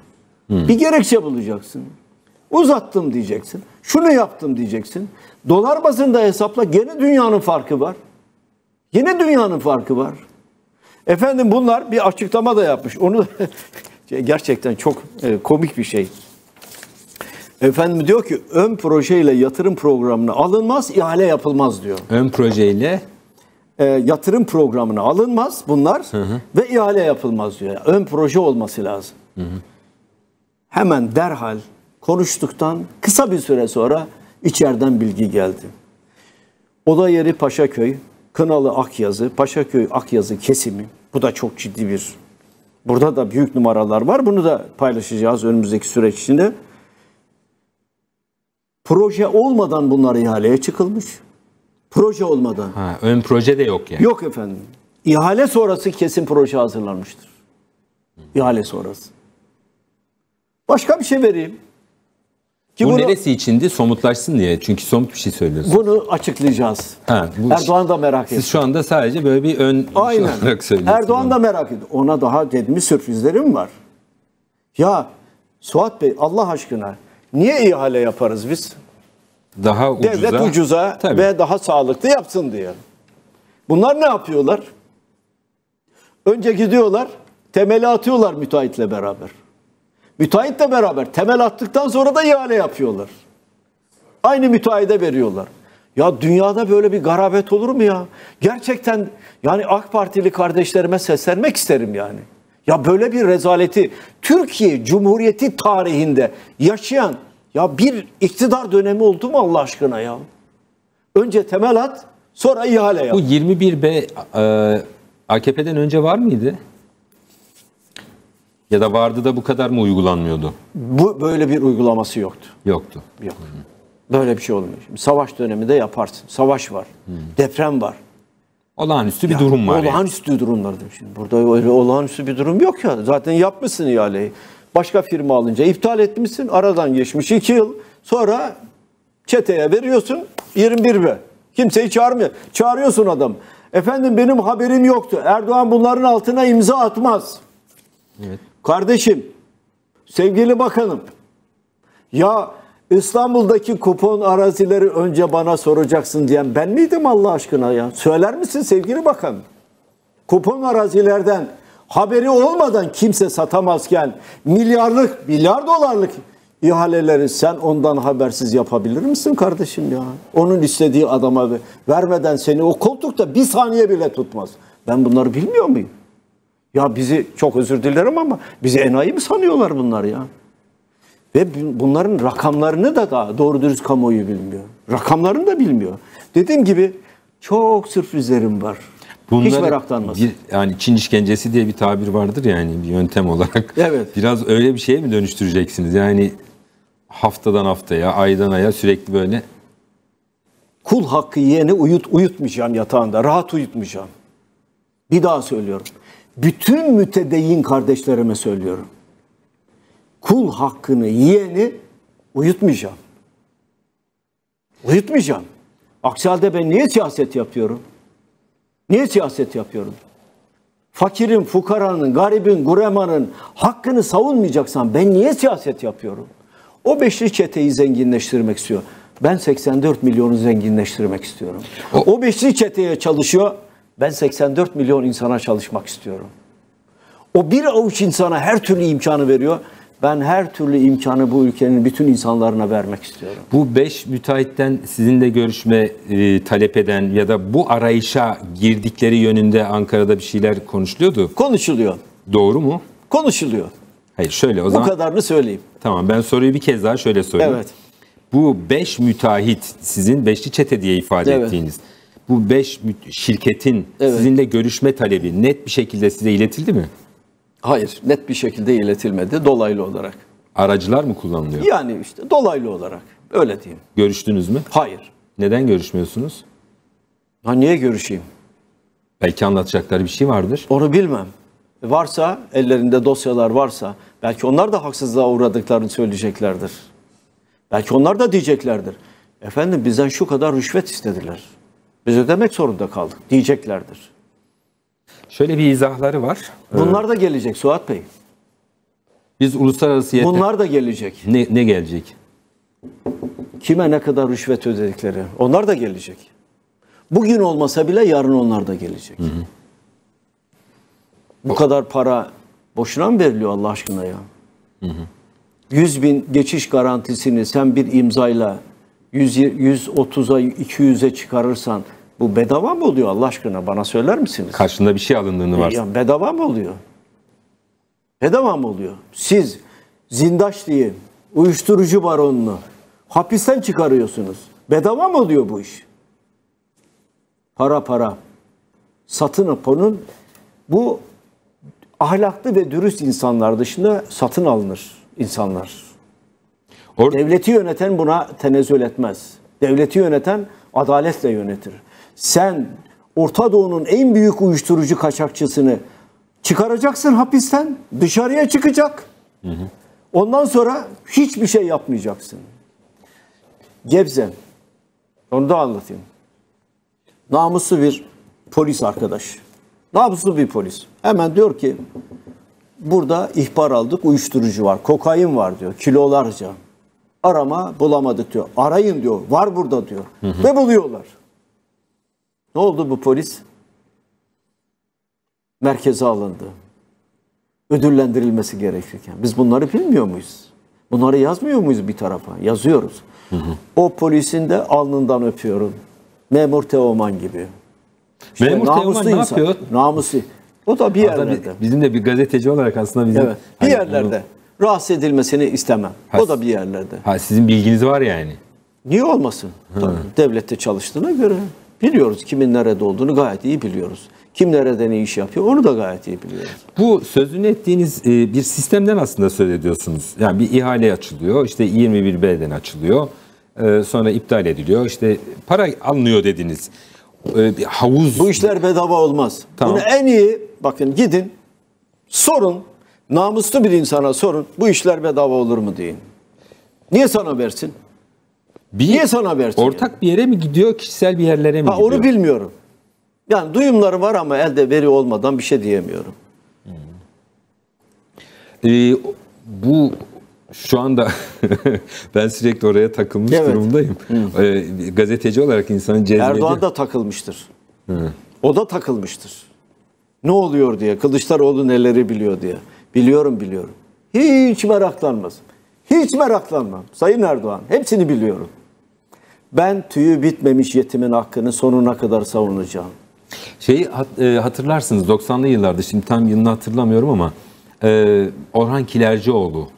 S2: Bir gerekçe bulacaksın. Uzattım diyeceksin. Şunu yaptım diyeceksin. Dolar bazında hesapla, gene dünyanın farkı var. Yine dünyanın farkı var. Efendim bunlar bir açıklama da yapmış. Onu gerçekten çok komik bir şey. Efendim diyor ki ön projeyle yatırım programına alınmaz, ihale yapılmaz diyor.
S1: Ön projeyle
S2: Yatırım programına alınmaz bunlar ve ihale yapılmaz diyor. Ön proje olması lazım. Hemen derhal konuştuktan kısa bir süre sonra içeriden bilgi geldi. Olay yeri Paşaköy, Kınalı Akyazı, Paşaköy Akyazı kesimi. Bu da çok ciddi bir. Burada da büyük numaralar var. Bunu da paylaşacağız önümüzdeki süreç içinde. Proje olmadan bunlar ihaleye çıkılmış. Proje olmadan.
S1: Ön proje de yok yani.
S2: Yok efendim. İhale sonrası kesin proje hazırlanmıştır. İhale sonrası. Başka bir şey vereyim. Ki
S1: Bu
S2: bunu,
S1: neresi içindi? Somutlaşsın diye. Çünkü somut bir şey söylüyorsun.
S2: bunu açıklayacağız. Erdoğan da merak ediyor.
S1: Siz şu anda sadece böyle bir ön
S2: Aynen.
S1: olarak söylüyorsunuz.
S2: Erdoğan da merak ediyor. Ona daha dediğimiz sürprizlerim var. Ya Suat Bey Allah aşkına niye ihale yaparız biz?
S1: Daha ucuza.
S2: Devlet ucuza
S1: Tabii.
S2: ve daha sağlıklı yapsın diye. Bunlar ne yapıyorlar? Önce gidiyorlar, temeli atıyorlar müteahhitle beraber. Müteahhitle beraber temel attıktan sonra da ihale yapıyorlar. Aynı müteahhide veriyorlar. Ya dünyada böyle bir garabet olur mu ya? Gerçekten yani AK Partili kardeşlerime seslenmek isterim yani. Ya böyle bir rezaleti Türkiye Cumhuriyeti tarihinde yaşayan ya bir iktidar dönemi oldu mu Allah aşkına ya? Önce temel at, sonra ihale yap.
S1: Bu 21B AKP'den önce var mıydı? Ya da vardı da bu kadar mı uygulanmıyordu?
S2: Bu böyle bir uygulaması yoktu.
S1: Yoktu.
S2: Yok. Böyle bir şey olmuyor. Şimdi savaş döneminde yaparsın. Savaş var. Deprem var.
S1: Olağanüstü bir durum var.
S2: Olağanüstü durumlardır. Şimdi burada öyle olağanüstü bir durum yok ya. Zaten yapmışsın ihaleyi. Başka firma alınca iptal etmişsin. Aradan geçmiş 2 yıl. Sonra çeteye veriyorsun 21B. Kimseyi çağırmıyor. Çağırıyorsun adam. Efendim benim haberim yoktu. Erdoğan bunların altına imza atmaz.
S1: Evet.
S2: Kardeşim, sevgili bakanım, ya İstanbul'daki kupon arazileri önce bana soracaksın diyen ben miydim Allah aşkına ya? Söyler misin sevgili bakanım? Kupon arazilerden haberi olmadan kimse satamazken milyar dolarlık ihaleleri sen ondan habersiz yapabilir misin kardeşim ya? Onun istediği adama vermeden seni o koltukta bir saniye bile tutmaz. Ben bunları bilmiyor muyum? Ya bizi çok özür dilerim ama bizi enayi mi sanıyorlar bunlar ya? Ve bunların rakamlarını da daha doğru dürüst kamuoyu bilmiyor. Rakamlarını da bilmiyor. Dediğim gibi çok sürprizlerim var. Hiç meraklanmasın.
S1: Yani Çin işkencesi diye bir tabir vardır yani bir yöntem olarak.
S2: Evet.
S1: Biraz öyle bir şeye mi dönüştüreceksiniz? Yani haftadan haftaya, aydan aya sürekli böyle.
S2: Kul hakkı yiyeni uyutmayacağım yatağında. Rahat uyutmayacağım. Bir daha söylüyorum. Bütün mütedeyyin kardeşlerime söylüyorum. Kul hakkını yiyeni uyutmayacağım. Uyutmayacağım. Aksi halde ben niye siyaset yapıyorum? Niye siyaset yapıyorum? Fakirin, fukaranın, garibin, guremanın hakkını savunmayacaksan ben niye siyaset yapıyorum? O beşli çeteyi zenginleştirmek istiyor. Ben 84 milyonu zenginleştirmek istiyorum. O beşli çeteye çalışıyor. Ben 84 milyon insana çalışmak istiyorum. O bir avuç insana her türlü imkanı veriyor. Ben her türlü imkanı bu ülkenin bütün insanlarına vermek istiyorum.
S1: Bu 5 müteahhitten sizinle görüşme talep eden ya da bu arayışa girdikleri yönünde Ankara'da bir şeyler konuşuluyordu.
S2: Konuşuluyor.
S1: Doğru mu?
S2: Konuşuluyor.
S1: Hayır şöyle o
S2: Bu
S1: zaman.
S2: kadarını söyleyeyim.
S1: Tamam ben soruyu bir kez daha şöyle sorayım.
S2: Evet.
S1: Bu 5 müteahhit sizin beşli çete diye ifade
S2: Evet.
S1: ettiğiniz bu 5 şirketin sizinle görüşme talebi net bir şekilde size iletildi mi?
S2: Hayır, net bir şekilde iletilmedi dolaylı olarak.
S1: Aracılar mı kullanılıyor?
S2: Yani işte dolaylı olarak öyle diyeyim.
S1: Görüştünüz mü?
S2: Hayır.
S1: Neden görüşmüyorsunuz?
S2: Ha niye görüşeyim?
S1: Belki anlatacakları bir şey vardır.
S2: Onu bilmem. Varsa, ellerinde dosyalar varsa belki onlar da haksızlığa uğradıklarını söyleyeceklerdir. Belki onlar da diyeceklerdir. Efendim bizden şu kadar rüşvet istediler. Biz ödemek zorunda kaldık diyeceklerdir.
S1: Şöyle bir izahları var.
S2: Bunlar da gelecek Suat Bey.
S1: Biz uluslararası
S2: Bunlar da gelecek.
S1: ne gelecek?
S2: Kime ne kadar rüşvet ödedikleri. Onlar da gelecek. Bugün olmasa bile yarın onlar da gelecek. Bu kadar para boşuna mı veriliyor Allah aşkına ya? 100.000 geçiş garantisini sen bir imzayla 130'a 200'e çıkarırsan bu bedava mı oluyor Allah aşkına? Bana söyler misiniz?
S1: Karşında bir şey alındığını varsa.
S2: Ya bedava mı oluyor? Bedava mı oluyor? Siz Zindaş diye uyuşturucu baronunu hapisten çıkarıyorsunuz. Bedava mı oluyor bu iş? Para. Satın aponun bu ahlaklı ve dürüst insanlar dışında satın alınır insanlar. Devleti yöneten buna tenezzül etmez. Devleti yöneten adaletle yönetir. Sen Orta Doğu'nun en büyük uyuşturucu kaçakçısını çıkaracaksın hapisten, dışarıya çıkacak. Ondan sonra hiçbir şey yapmayacaksın. Gebze, onu da anlatayım. Namuslu bir polis arkadaş. Namuslu bir polis. Hemen diyor ki burada ihbar aldık, uyuşturucu var, kokain var diyor, kilolarca. Arama bulamadık diyor. Arayın diyor, var burada diyor. Ve buluyorlar. Ne oldu bu polis? Merkeze alındı. Ödüllendirilmesi gerekirken. Biz bunları bilmiyor muyuz? Bunları yazmıyor muyuz bir tarafa? Yazıyoruz. O polisin de alnından öpüyorum. Memur Teoman gibi. İşte
S1: Memur Teoman ne yapıyor?
S2: Namuslu. O da bir yerlerde.
S1: Bizim de bir gazeteci olarak aslında bizim...
S2: Evet. Bir yerlerde. Rahatsız edilmesini istemem. O da bir yerlerde.
S1: Sizin bilginiz var yani.
S2: Niye olmasın? Tabii. Devlette çalıştığına göre biliyoruz kimin nerede olduğunu gayet iyi biliyoruz. Kim nerede ne iş yapıyor onu da gayet iyi biliyoruz.
S1: Bu sözünü ettiğiniz bir sistemden aslında söz ediyorsunuz. Yani bir ihale açılıyor. İşte 21B'den açılıyor. Sonra iptal ediliyor. İşte para alınıyor dediniz. Bir havuz.
S2: Bu işler bedava olmaz.
S1: Tamam.
S2: Bunu en iyi bakın gidin sorun. Namuslu bir insana sorun. Bu işler bedava olur mu deyin. Niye sana versin? Niye sana versin?
S1: Ortak bir yere mi gidiyor, kişisel bir yerlere mi gidiyor?
S2: Onu bilmiyorum. Yani duyumları var ama elde veri olmadan bir şey diyemiyorum.
S1: Bu şu anda ben sürekli oraya takılmış durumdayım. Gazeteci olarak insanın cezbediyor.
S2: Erdoğan da takılmıştır. O da takılmıştır. Ne oluyor diye. Kılıçdaroğlu neleri biliyor diye. Biliyorum. Hiç meraklanmaz. Hiç meraklanmam. Sayın Erdoğan hepsini biliyorum. Ben tüyü bitmemiş yetimin hakkını sonuna kadar savunacağım.
S1: Hatırlarsınız 90'lı yıllarda, şimdi tam yılını hatırlamıyorum ama Orhan Kilercioğlu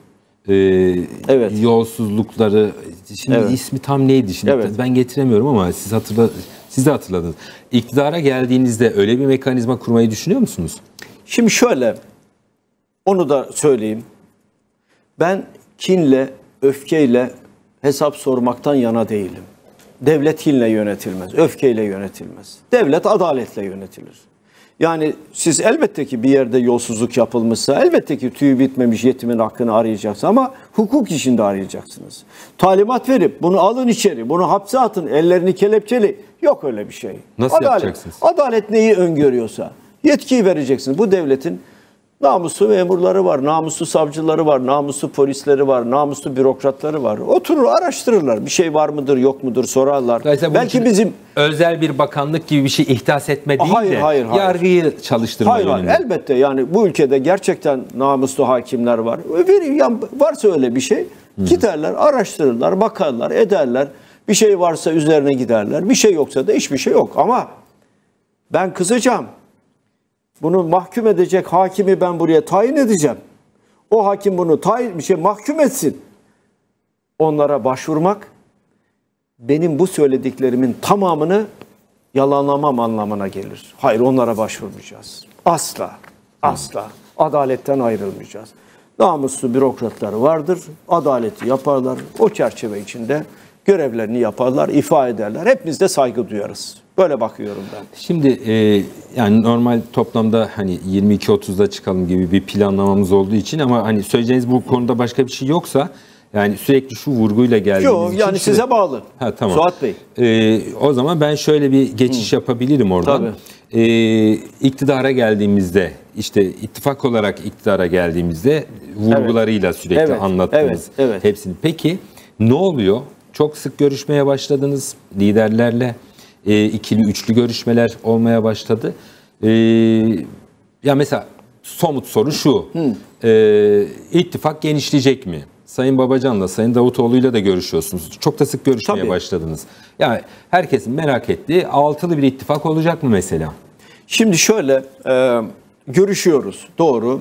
S1: yolsuzlukları, şimdi ismi tam neydi şimdi ben getiremiyorum ama siz de hatırladınız. İktidara geldiğinizde öyle bir mekanizma kurmayı düşünüyor musunuz?
S2: Şimdi şöyle, onu da söyleyeyim. Ben kinle, öfkeyle hesap sormaktan yana değilim. Devlet kinle yönetilmez, öfkeyle yönetilmez. Devlet adaletle yönetilir. Yani siz elbette ki bir yerde yolsuzluk yapılmışsa, elbette ki tüyü bitmemiş yetimin hakkını arayacaksınız ama hukuk işinde arayacaksınız. Talimat verip bunu alın içeri, bunu hapse atın, ellerini kelepçeli. Yok öyle bir şey.
S1: Nasıl yapacaksınız?
S2: Adalet neyi öngörüyorsa yetkiyi vereceksiniz. Bu devletin namuslu memurları var, namuslu savcıları var, namuslu polisleri var, namuslu bürokratları var. Oturur araştırırlar. Bir şey var mıdır, yok mudur sorarlar. Belki bizim
S1: özel bir bakanlık gibi bir şey ihdas etme değil
S2: hayır.
S1: Yargıyı çalıştırma yönünde.
S2: Hayır, elbette yani bu ülkede gerçekten namuslu hakimler var. Yani varsa öyle bir şey giderler, araştırırlar, bakarlar, ederler. Bir şey varsa üzerine giderler. Bir şey yoksa da hiçbir şey yok. Ama ben kızacağım. Bunu mahkum edecek hakimi ben buraya tayin edeceğim. O hakim bunu mahkum etsin. Onlara başvurmak benim bu söylediklerimin tamamını yalanlamam anlamına gelir. Hayır, onlara başvurmayacağız. Asla. Adaletten ayrılmayacağız. Namuslu bürokratları vardır. Adaleti yaparlar. O çerçeve içinde görevlerini yaparlar, ifa ederler. Hepimiz de saygı duyarız. Böyle bakıyorum ben.
S1: Şimdi yani normal toplamda hani 22.30'da çıkalım gibi bir planlamamız olduğu için ama hani söyleyeceğiniz bu konuda başka bir şey yoksa yani sürekli şu vurguyla geldiğiniz için.
S2: Yani size bağlı.
S1: Tamam.
S2: Suat Bey.
S1: O zaman ben şöyle bir geçiş yapabilirim oradan. iktidara geldiğimizde, işte ittifak olarak iktidara geldiğimizde vurgularıyla sürekli anlattınız hepsini. Peki ne oluyor? Çok sık görüşmeye başladınız liderlerle. İkili, üçlü görüşmeler olmaya başladı. Ya mesela somut soru şu. İttifak genişleyecek mi? Sayın Babacan'la, Sayın Davutoğlu'yla da görüşüyorsunuz. Çok da sık görüşmeye başladınız. Yani herkesin merak ettiği altılı bir ittifak olacak mı mesela?
S2: Şimdi şöyle görüşüyoruz. Doğru.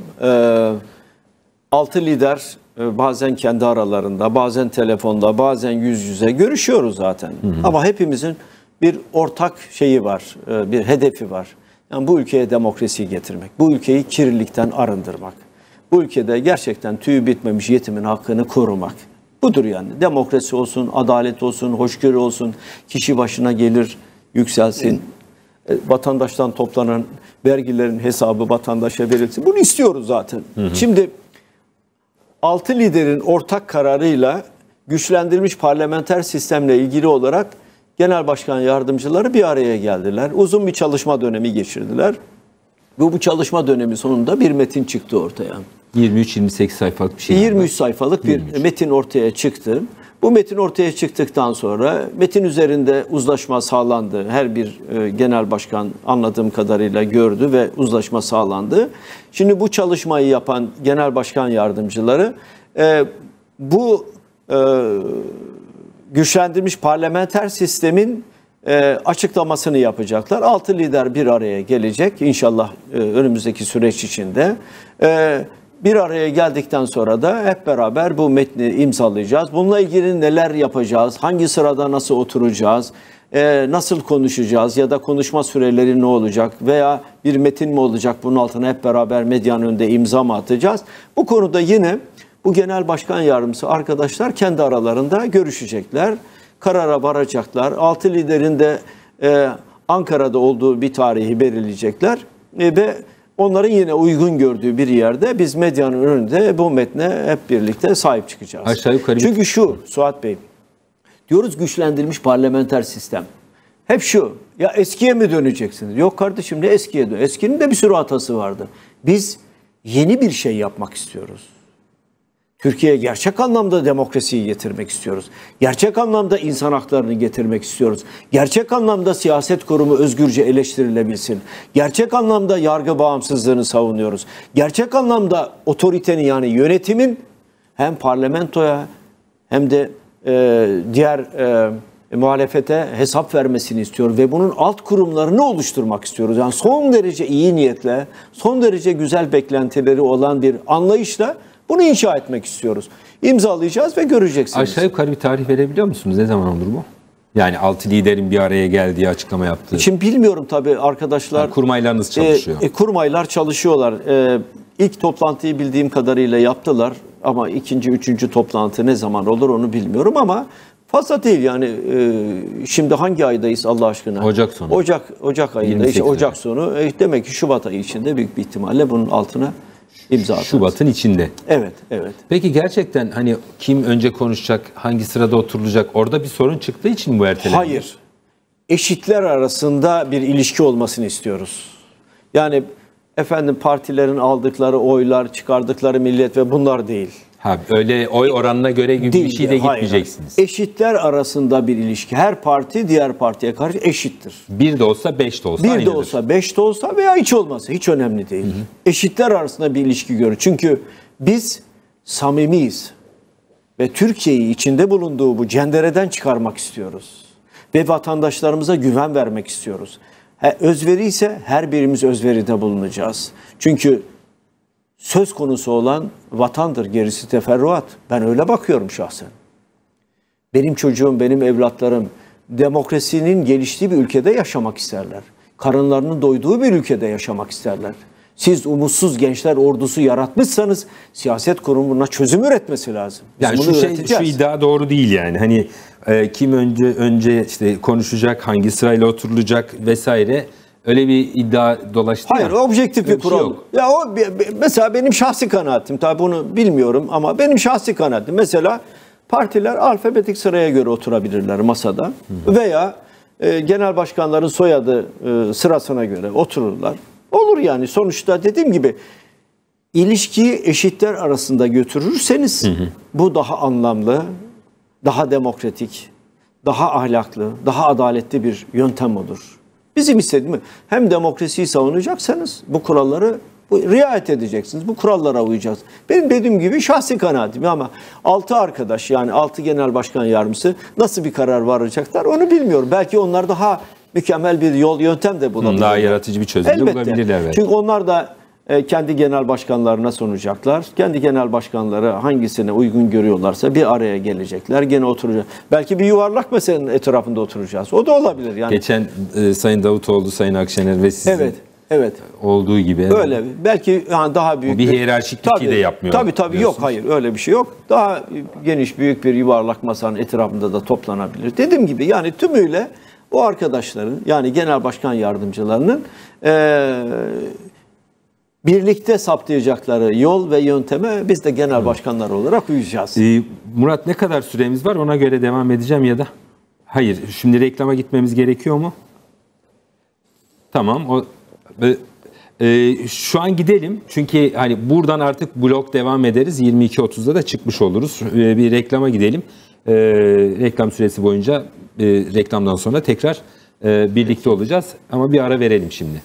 S2: Altı lider bazen kendi aralarında, bazen telefonda, bazen yüz yüze görüşüyoruz zaten. Ama hepimizin bir ortak şeyi var, bir hedefi var. Yani bu ülkeye demokrasiyi getirmek, bu ülkeyi kirlilikten arındırmak, bu ülkede gerçekten tüyü bitmemiş yetimin hakkını korumak. Budur yani. Demokrasi olsun, adalet olsun, hoşgörü olsun, kişi başına gelir, yükselsin. Vatandaştan toplanan vergilerin hesabı vatandaşa verilsin. Bunu istiyoruz zaten. Şimdi 6 liderin ortak kararıyla güçlendirilmiş parlamenter sistemle ilgili olarak genel başkan yardımcıları bir araya geldiler. Uzun bir çalışma dönemi geçirdiler. Bu çalışma dönemi sonunda bir metin çıktı ortaya.
S1: 23-28 sayfalık bir şey.
S2: 23 sayfalık bir metin ortaya çıktı. Bu metin ortaya çıktıktan sonra metin üzerinde uzlaşma sağlandı. Her bir genel başkan anladığım kadarıyla gördü ve uzlaşma sağlandı. Şimdi bu çalışmayı yapan genel başkan yardımcıları bu güçlendirilmiş parlamenter sistemin açıklamasını yapacaklar. 6 lider bir araya gelecek inşallah önümüzdeki süreç içinde. Bir araya geldikten sonra da hep beraber bu metni imzalayacağız. Bununla ilgili neler yapacağız, hangi sırada nasıl oturacağız, nasıl konuşacağız ya da konuşma süreleri ne olacak veya bir metin mi olacak, bunun altına hep beraber medyanın önünde imza mı atacağız? Bu konuda yine bu genel başkan yardımcısı arkadaşlar kendi aralarında görüşecekler, karara varacaklar. 6 liderin de Ankara'da olduğu bir tarihi belirleyecekler ve onların yine uygun gördüğü bir yerde biz medyanın önünde bu metne hep birlikte sahip çıkacağız.
S1: Aşağı yukarı.
S2: Çünkü şu Suat Bey, diyoruz güçlendirilmiş parlamenter sistem. Hep şu, ya eskiye mi döneceksiniz? Yok kardeşim, ne eskiye dön? Eskinin de bir sürü hatası vardı. Biz yeni bir şey yapmak istiyoruz. Türkiye'ye gerçek anlamda demokrasiyi getirmek istiyoruz. Gerçek anlamda insan haklarını getirmek istiyoruz. Gerçek anlamda siyaset kurumu özgürce eleştirilebilsin. Gerçek anlamda yargı bağımsızlığını savunuyoruz. Gerçek anlamda otoritenin, yani yönetimin hem parlamentoya hem de diğer muhalefete hesap vermesini istiyoruz. Ve bunun alt kurumlarını oluşturmak istiyoruz. Yani son derece iyi niyetle, son derece güzel beklentileri olan bir anlayışla bunu inşa etmek istiyoruz. İmzalayacağız ve göreceksiniz.
S1: Aşağı yukarı bir tarih verebiliyor musunuz? Ne zaman olur bu? Yani 6 liderin bir araya geldiği, açıklama yaptığı.
S2: Şimdi bilmiyorum tabii arkadaşlar.
S1: Yani kurmaylarınız çalışıyor.
S2: Kurmaylar çalışıyorlar. İlk toplantıyı bildiğim kadarıyla yaptılar. Ama ikinci, üçüncü toplantı ne zaman olur onu bilmiyorum ama fazla değil yani. Şimdi hangi aydayız Allah aşkına?
S1: Ocak sonu.
S2: Ocak ayında. İşte Ocak sonu. Demek ki Şubat ayı içinde büyük bir ihtimalle bunun altına İmza atarız.
S1: Şubat'ın içinde.
S2: Evet, evet.
S1: Peki gerçekten hani kim önce konuşacak, hangi sırada oturulacak, orada bir sorun çıktığı için mi bu erteleme?
S2: Hayır. Eşitler arasında bir ilişki olmasını istiyoruz. Yani efendim partilerin aldıkları oylar, çıkardıkları millet ve bunlar değil.
S1: Ha, öyle oy oranına göre gibi bir şey de gitmeyeceksiniz.
S2: Hayır. Eşitler arasında bir ilişki. Her parti diğer partiye karşı eşittir.
S1: Bir de olsa, beş de olsa
S2: bir
S1: aynıdır.
S2: de olsa, beş de olsa veya hiç olmasa hiç önemli değil. Eşitler arasında bir ilişki görür. Çünkü biz samimiyiz. Ve Türkiye'yi içinde bulunduğu bu cendereden çıkarmak istiyoruz. Ve vatandaşlarımıza güven vermek istiyoruz. Özveri ise her birimiz özveride bulunacağız. Çünkü söz konusu olan vatandır, gerisi teferruat. Ben öyle bakıyorum şahsen. Benim çocuğum, benim evlatlarım demokrasinin geliştiği bir ülkede yaşamak isterler. Karınlarının doyduğu bir ülkede yaşamak isterler. Siz umutsuz gençler ordusu yaratmışsanız siyaset kurumunun çözüm üretmesi lazım. Biz
S1: yani şu iddia doğru değil yani. Hani kim önce işte konuşacak, hangi sırayla oturulacak vesaire. Öyle bir iddia dolaştı.
S2: Hayır, objektif bir kural. Ya o mesela benim şahsi kanaatim, tabii bunu bilmiyorum ama benim şahsi kanaatim. Mesela partiler alfabetik sıraya göre oturabilirler masada veya genel başkanların soyadı sırasına göre otururlar. Olur yani, sonuçta dediğim gibi ilişkiyi eşitler arasında götürürseniz bu daha anlamlı, daha demokratik, daha ahlaklı, daha adaletli bir yöntem olur. Bizim istediğimiz, hem demokrasiyi savunacaksanız bu kuralları riayet edeceksiniz. Bu kurallara uyacaksınız. Benim dediğim gibi şahsi kanaatim, ama 6 arkadaş, yani 6 genel başkan yardımcısı nasıl bir karar varacaklar onu bilmiyorum. Belki onlar daha mükemmel bir yöntem de bulabilirler.
S1: Daha yaratıcı bir çözüm de bulabilirler. Evet.
S2: Çünkü onlar da kendi genel başkanlarına sunacaklar. Kendi genel başkanları hangisine uygun görüyorlarsa bir araya gelecekler. Gene oturacak. Belki bir yuvarlak meselenin etrafında oturacağız. O da olabilir. Yani
S1: geçen Sayın Davutoğlu, Sayın Akşener ve sizin
S2: evet.
S1: olduğu gibi.
S2: Öyle. Belki yani daha büyük
S1: bir hiyerarşiklik de yapmıyor.
S2: Tabii yok, hayır, öyle bir şey yok. Daha geniş, büyük bir yuvarlak masanın etrafında da toplanabilir. Dediğim gibi yani tümüyle o arkadaşların, yani genel başkan yardımcılarının birlikte saptayacakları yol ve yönteme biz de genel başkanlar olarak uyacağız.
S1: Murat, ne kadar süremiz var, ona göre devam edeceğim ya da? Hayır, şimdi reklama gitmemiz gerekiyor mu? Tamam. Şu an gidelim çünkü hani buradan artık blok devam ederiz. 22.30'da da çıkmış oluruz. Bir reklama gidelim. Reklam süresi boyunca reklamdan sonra tekrar birlikte olacağız. Ama bir ara verelim şimdi.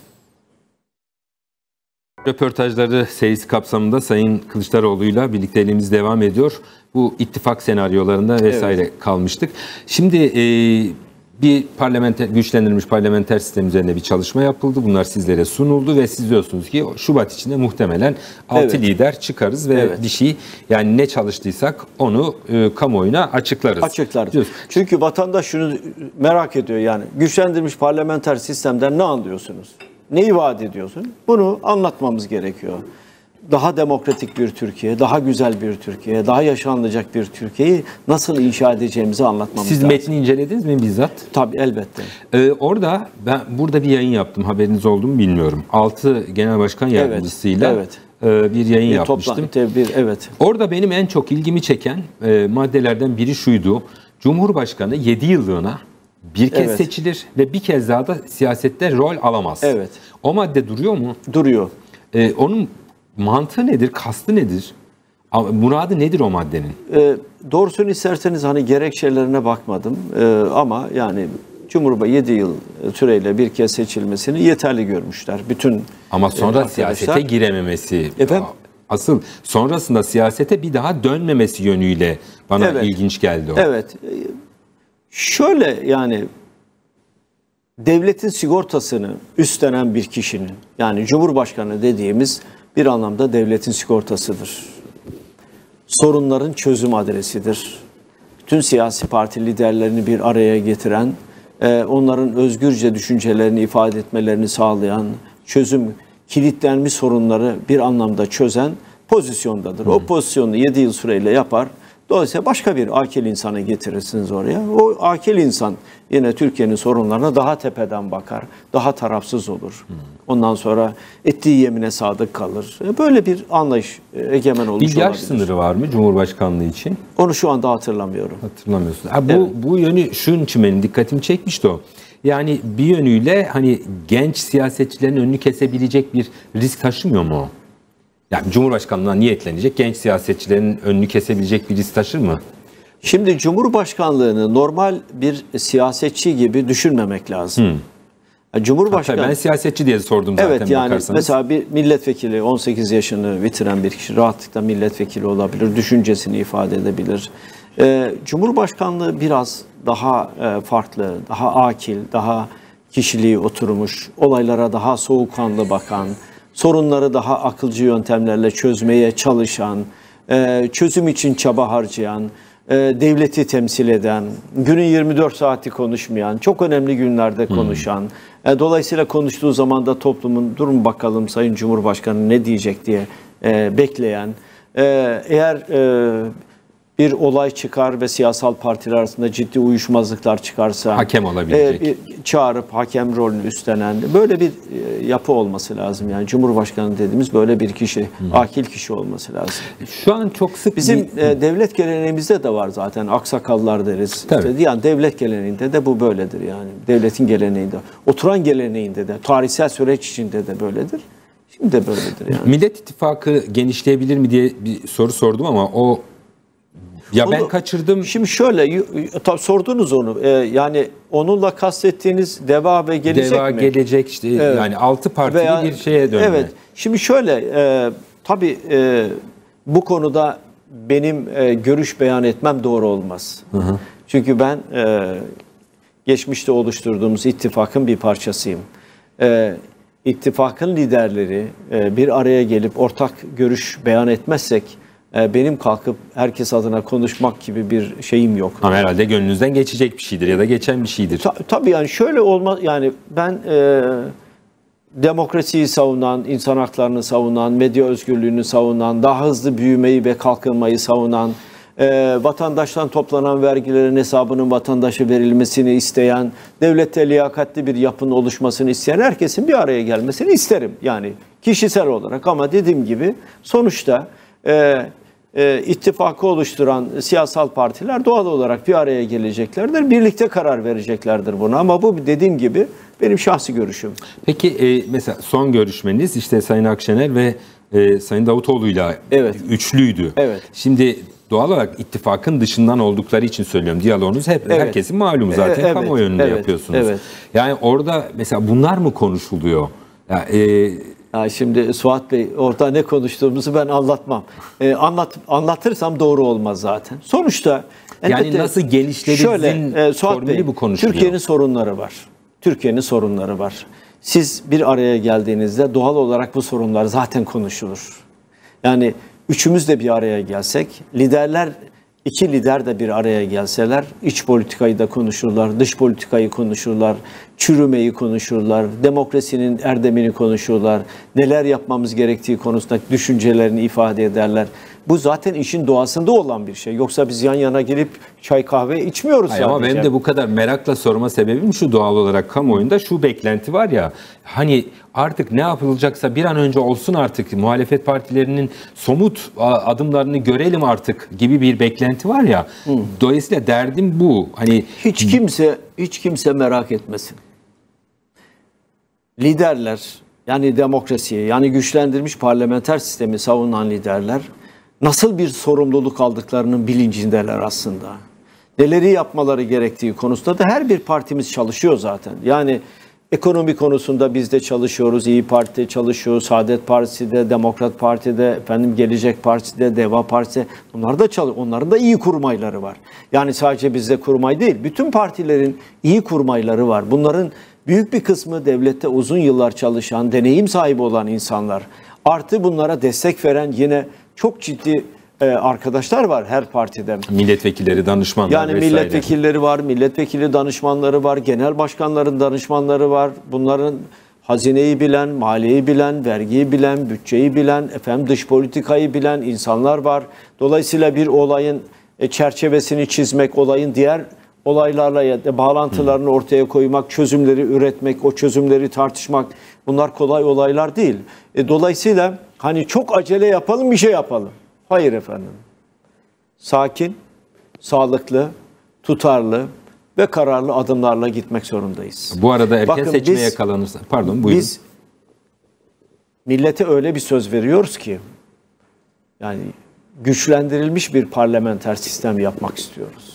S1: Röportajları serisi kapsamında Sayın Kılıçdaroğlu'yla birlikteliğimiz devam ediyor. Bu ittifak senaryolarında vesaire kalmıştık. Şimdi bir güçlendirilmiş parlamenter sistem üzerine bir çalışma yapıldı. Bunlar sizlere sunuldu ve siz diyorsunuz ki Şubat içinde muhtemelen 6 lider çıkarız ve bir şey, yani ne çalıştıysak onu kamuoyuna açıklarız.
S2: Çünkü vatandaş şunu merak ediyor, yani güçlendirilmiş parlamenter sistemden ne anlıyorsunuz? Neyi vaat ediyorsun? Bunu anlatmamız gerekiyor. Daha demokratik bir Türkiye, daha güzel bir Türkiye, daha yaşanılacak bir Türkiye'yi nasıl inşa edeceğimizi anlatmamız lazım.
S1: Siz metni incelediniz mi bizzat?
S2: Tabii, elbette.
S1: Orada ben burada bir yayın yaptım. Haberiniz oldu mu bilmiyorum. 6 genel başkan yardımcısıyla bir yayın yapmıştım. Orada benim en çok ilgimi çeken maddelerden biri şuydu. Cumhurbaşkanı 7 yıllığına bir kez seçilir ve bir kez daha da siyasette rol alamaz. O madde duruyor mu?
S2: Duruyor.
S1: Onun mantığı nedir? Kastı nedir? Muradı nedir o maddenin?
S2: Doğrusunu isterseniz hani gerekçelerine bakmadım. Ama yani Cumhurbaşkanı 7 yıl süreyle bir kez seçilmesini yeterli görmüşler. Bütün
S1: ama sonra siyasete girememesi. Asıl sonrasında siyasete bir daha dönmemesi yönüyle bana ilginç geldi o.
S2: Şöyle, yani devletin sigortasını üstlenen bir kişinin, yani Cumhurbaşkanı dediğimiz bir anlamda devletin sigortasıdır. Sorunların çözüm adresidir. Bütün siyasi parti liderlerini bir araya getiren, onların özgürce düşüncelerini ifade etmelerini sağlayan, kilitlenmiş sorunları bir anlamda çözen pozisyondadır. O pozisyonu 7 yıl süreyle yapar. Dolayısıyla başka bir akil insanı getirirsiniz oraya. O akil insan yine Türkiye'nin sorunlarına daha tepeden bakar, daha tarafsız olur. Ondan sonra ettiği yemine sadık kalır. Böyle bir anlayış egemen olmuş olabilir.
S1: Bir yaş sınırı var mı Cumhurbaşkanlığı için?
S2: Onu şu anda hatırlamıyorum.
S1: Hatırlamıyorsun. Bu yönü şunun için benim dikkatimi çekmişti o. Yani bir yönüyle hani genç siyasetçilerin önünü kesebilecek bir risk taşımıyor mu o? Yani Cumhurbaşkanlığına niyetlenecek genç siyasetçilerin önünü kesebilecek bir risk taşır mı?
S2: Şimdi Cumhurbaşkanlığını normal bir siyasetçi gibi düşünmemek lazım. Cumhurbaşkanı,
S1: ben siyasetçi diye sordum zaten.
S2: Evet, yani
S1: bakarsanız.
S2: Mesela bir milletvekili 18 yaşını bitiren bir kişi rahatlıkla milletvekili olabilir, düşüncesini ifade edebilir. Cumhurbaşkanlığı biraz daha farklı, daha akil, daha kişiliği oturmuş, olaylara daha soğukkanlı bakan, sorunları daha akılcı yöntemlerle çözmeye çalışan, çözüm için çaba harcayan, devleti temsil eden, günün 24 saati konuşmayan, çok önemli günlerde konuşan, dolayısıyla konuştuğu zaman da toplumun durun bakalım Sayın Cumhurbaşkanı ne diyecek diye bekleyen, eğer bir olay çıkar ve siyasal partiler arasında ciddi uyuşmazlıklar çıkarsa
S1: hakem olabilecek.
S2: Çağırıp hakem rolünü üstlenen böyle bir yapı olması lazım. Yani Cumhurbaşkanı dediğimiz böyle bir kişi, akil kişi olması lazım.
S1: Şu an çok sık
S2: bizim devlet geleneğimizde de var zaten. Aksakallar deriz. İşte, yani devlet geleneğinde de bu böyledir yani. Devletin geleneğinde. Oturan geleneğinde de, tarihsel süreç içinde de böyledir. Şimdi de böyledir yani.
S1: Millet İttifakı genişleyebilir mi diye bir soru sordum ama o ben kaçırdım.
S2: Şimdi şöyle tabii sordunuz onu. Yani onunla kastettiğiniz DEVA ve Gelecek
S1: DEVA,
S2: mi?
S1: Gelecek işte yani 6 partili bir şeye dönme.
S2: Evet. Şimdi şöyle tabii bu konuda benim görüş beyan etmem doğru olmaz. Çünkü ben geçmişte oluşturduğumuz ittifakın bir parçasıyım. İttifakın liderleri bir araya gelip ortak görüş beyan etmezsek benim kalkıp herkes adına konuşmak gibi bir şeyim yok.
S1: Ama herhalde gönlünüzden geçecek bir şeydir ya da geçen bir şeydir.
S2: Tabii yani şöyle olmaz yani ben demokrasiyi savunan, insan haklarını savunan, medya özgürlüğünü savunan, daha hızlı büyümeyi ve kalkınmayı savunan, vatandaştan toplanan vergilerin hesabının vatandaşa verilmesini isteyen, devlette liyakatli bir yapının oluşmasını isteyen herkesin bir araya gelmesini isterim. Yani kişisel olarak ama dediğim gibi sonuçta ittifakı oluşturan siyasal partiler doğal olarak bir araya geleceklerdir. Birlikte karar vereceklerdir buna ama bu dediğim gibi benim şahsi görüşüm.
S1: Peki mesela son görüşmeniz işte Sayın Akşener ve Sayın Davutoğlu'yla üçlüydü.
S2: Evet.
S1: Şimdi doğal olarak ittifakın dışından oldukları için söylüyorum. Diyaloğunuz hep herkesin malumu zaten kamuoyu önünde yapıyorsunuz. Evet. Yani orada mesela bunlar mı konuşuluyor?
S2: Ya şimdi Suat Bey orada ne konuştuğumuzu ben anlatmam. Anlatırsam doğru olmaz zaten. Sonuçta
S1: yani nasıl gelişlerinizin formülü bu konuşuluyor.
S2: Türkiye'nin sorunları var. Türkiye'nin sorunları var. Siz bir araya geldiğinizde doğal olarak bu sorunlar zaten konuşulur. Yani üçümüz de bir araya gelsek, iki lider de bir araya gelseler iç politikayı da konuşurlar, dış politikayı konuşurlar, çürümeyi konuşurlar, demokrasinin erdemini konuşurlar, neler yapmamız gerektiği konusunda düşüncelerini ifade ederler. Bu zaten işin doğasında olan bir şey. Yoksa biz yan yana gelip çay kahve içmiyoruz sadece.
S1: Ama benim de bu kadar merakla sorma sebebim şu, doğal olarak kamuoyunda şu beklenti var ya, hani artık ne yapılacaksa bir an önce olsun artık, muhalefet partilerinin somut adımlarını görelim artık gibi bir beklenti var ya. Dolayısıyla derdim bu. Hani
S2: hiç kimse merak etmesin. Liderler, yani demokrasiyi, yani güçlendirilmiş parlamenter sistemi savunan liderler nasıl bir sorumluluk aldıklarının bilincindeler aslında. Neleri yapmaları gerektiği konusunda da her bir partimiz çalışıyor zaten. Yani ekonomi konusunda biz de çalışıyoruz. İYİ Parti'de çalışıyoruz. Saadet Partisi'de, Demokrat Parti'de, Gelecek Partisi'de, DEVA Partisi'de. Bunlar da çalışıyor. Onların da iyi kurmayları var. Yani sadece bizde kurmay değil. Bütün partilerin iyi kurmayları var. Bunların büyük bir kısmı devlette uzun yıllar çalışan, deneyim sahibi olan insanlar. Artı bunlara destek veren yine çok ciddi arkadaşlar var her partide.
S1: Milletvekilleri, danışmanlar
S2: yani
S1: vesaire.
S2: Milletvekilleri var, milletvekili danışmanları var, genel başkanların danışmanları var. Bunların hazineyi bilen, maliyeyi bilen, vergiyi bilen, bütçeyi bilen, dış politikayı bilen insanlar var. Dolayısıyla bir olayın çerçevesini çizmek, olayın diğer olaylarla bağlantılarını ortaya koymak, çözümleri üretmek, o çözümleri tartışmak, bunlar kolay olaylar değil. Dolayısıyla hani çok acele yapalım, bir şey yapalım. Hayır efendim. Sakin, sağlıklı, tutarlı ve kararlı adımlarla gitmek zorundayız.
S1: Bu arada erken seçime yakalanırsa, pardon buyurun.
S2: Biz millete öyle bir söz veriyoruz ki, yani güçlendirilmiş bir parlamenter sistem yapmak istiyoruz.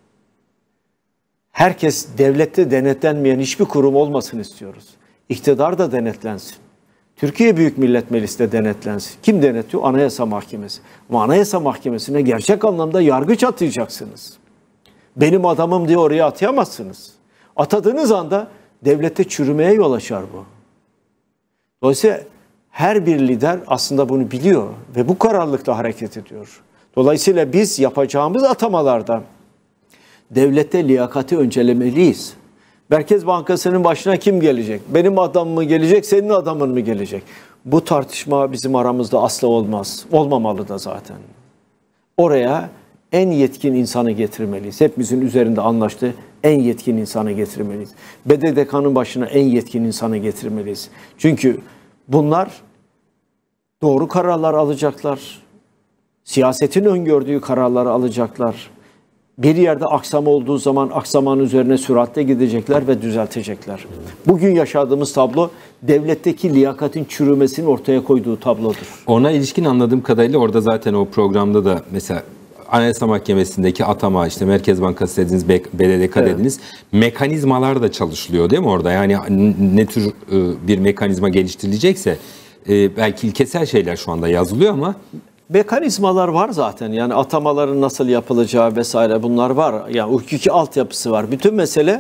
S2: Herkes, devlette denetlenmeyen hiçbir kurum olmasın istiyoruz. İktidar da denetlensin. Türkiye Büyük Millet Meclisi de denetlensin. Kim denetliyor? Anayasa Mahkemesi. Ama Anayasa Mahkemesi'ne gerçek anlamda yargıç atayacaksınız. Benim adamım diye oraya atayamazsınız. Atadığınız anda devlette çürümeye yol açar bu. Dolayısıyla her bir lider aslında bunu biliyor ve bu kararlılıkla hareket ediyor. Dolayısıyla biz yapacağımız atamalarda devlette liyakati öncelemeliyiz. Merkez Bankası'nın başına kim gelecek? Benim adamım mı gelecek, senin adamın mı gelecek? Bu tartışma bizim aramızda asla olmaz. Olmamalı da zaten. Oraya en yetkin insanı getirmeliyiz. Hepimizin üzerinde anlaştığı en yetkin insanı getirmeliyiz. BDDK'nın başına en yetkin insanı getirmeliyiz. Çünkü bunlar doğru kararlar alacaklar. Siyasetin öngördüğü kararları alacaklar. Bir yerde aksama olduğu zaman aksamanın üzerine süratle gidecekler ve düzeltecekler. Bugün yaşadığımız tablo devletteki liyakatin çürümesinin ortaya koyduğu tablodur.
S1: Ona ilişkin anladığım kadarıyla orada zaten o programda da mesela Anayasa Mahkemesi'ndeki atama, işte Merkez Bankası dediniz, BDDK dediniz, mekanizmalar da çalışılıyor değil mi orada? Yani ne tür bir mekanizma geliştirilecekse belki ilkesel şeyler şu anda yazılıyor ama
S2: Mekanizmalar var zaten. Yani atamaların nasıl yapılacağı vesaire bunlar var. Yani hukuki altyapısı var. Bütün mesele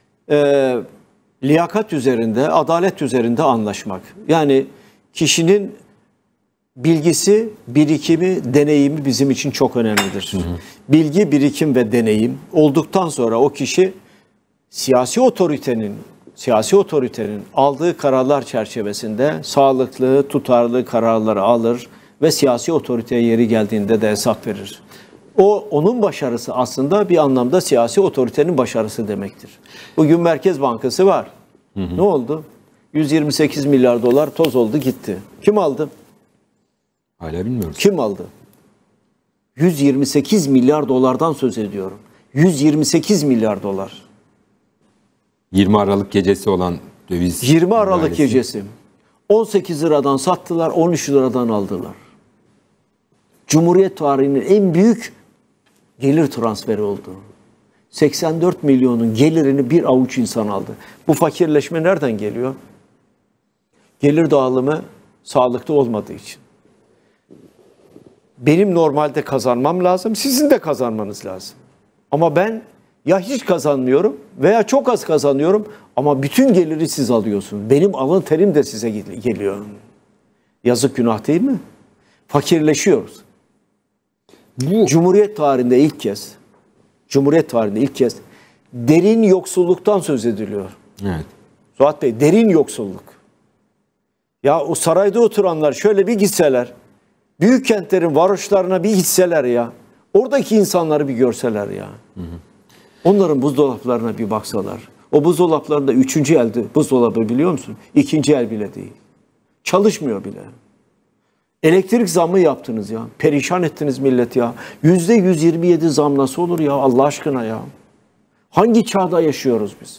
S2: liyakat üzerinde, adalet üzerinde anlaşmak. Yani kişinin bilgisi, birikimi, deneyimi bizim için çok önemlidir. Bilgi, birikim ve deneyim olduktan sonra o kişi siyasi otoritenin aldığı kararlar çerçevesinde sağlıklı, tutarlı kararları alır ve siyasi otoriteye yeri geldiğinde de hesap verir. Onun başarısı aslında bir anlamda siyasi otoritenin başarısı demektir. Bugün Merkez Bankası var. Ne oldu? 128 milyar dolar toz oldu gitti. Kim aldı?
S1: Hala bilmiyoruz.
S2: Kim aldı? 128 milyar dolardan söz ediyorum. 128 milyar dolar.
S1: 20 Aralık gecesi olan döviz
S2: 20 Aralık
S1: müdahalesi.
S2: gecesi. 18 liradan sattılar, 13 liradan aldılar. Cumhuriyet tarihinin en büyük gelir transferi oldu. 84 milyonun gelirini bir avuç insan aldı. Bu fakirleşme nereden geliyor? Gelir dağılımı sağlıklı olmadığı için. Benim normalde kazanmam lazım, sizin de kazanmanız lazım. Ama ben ya hiç kazanmıyorum veya çok az kazanıyorum ama bütün geliri siz alıyorsunuz. Benim alın terim de size geliyor. Yazık, günah değil mi? Fakirleşiyoruz.
S1: Bu
S2: Cumhuriyet tarihinde ilk kez derin yoksulluktan söz ediliyor.
S1: evet.
S2: Suat Bey, derin yoksulluk. Ya o sarayda oturanlar şöyle bir gitseler, büyük kentlerin varoşlarına bir gitseler ya, oradaki insanları bir görseler ya. Onların buzdolaplarına bir baksalar. O buzdolaplarında 3. elde buzdolabı, biliyor musun? 2. el bile değil. Çalışmıyor bile. Elektrik zammı yaptınız ya. Perişan ettiniz millet ya. %127 zam nasıl olur ya Allah aşkına ya? Hangi çağda yaşıyoruz biz?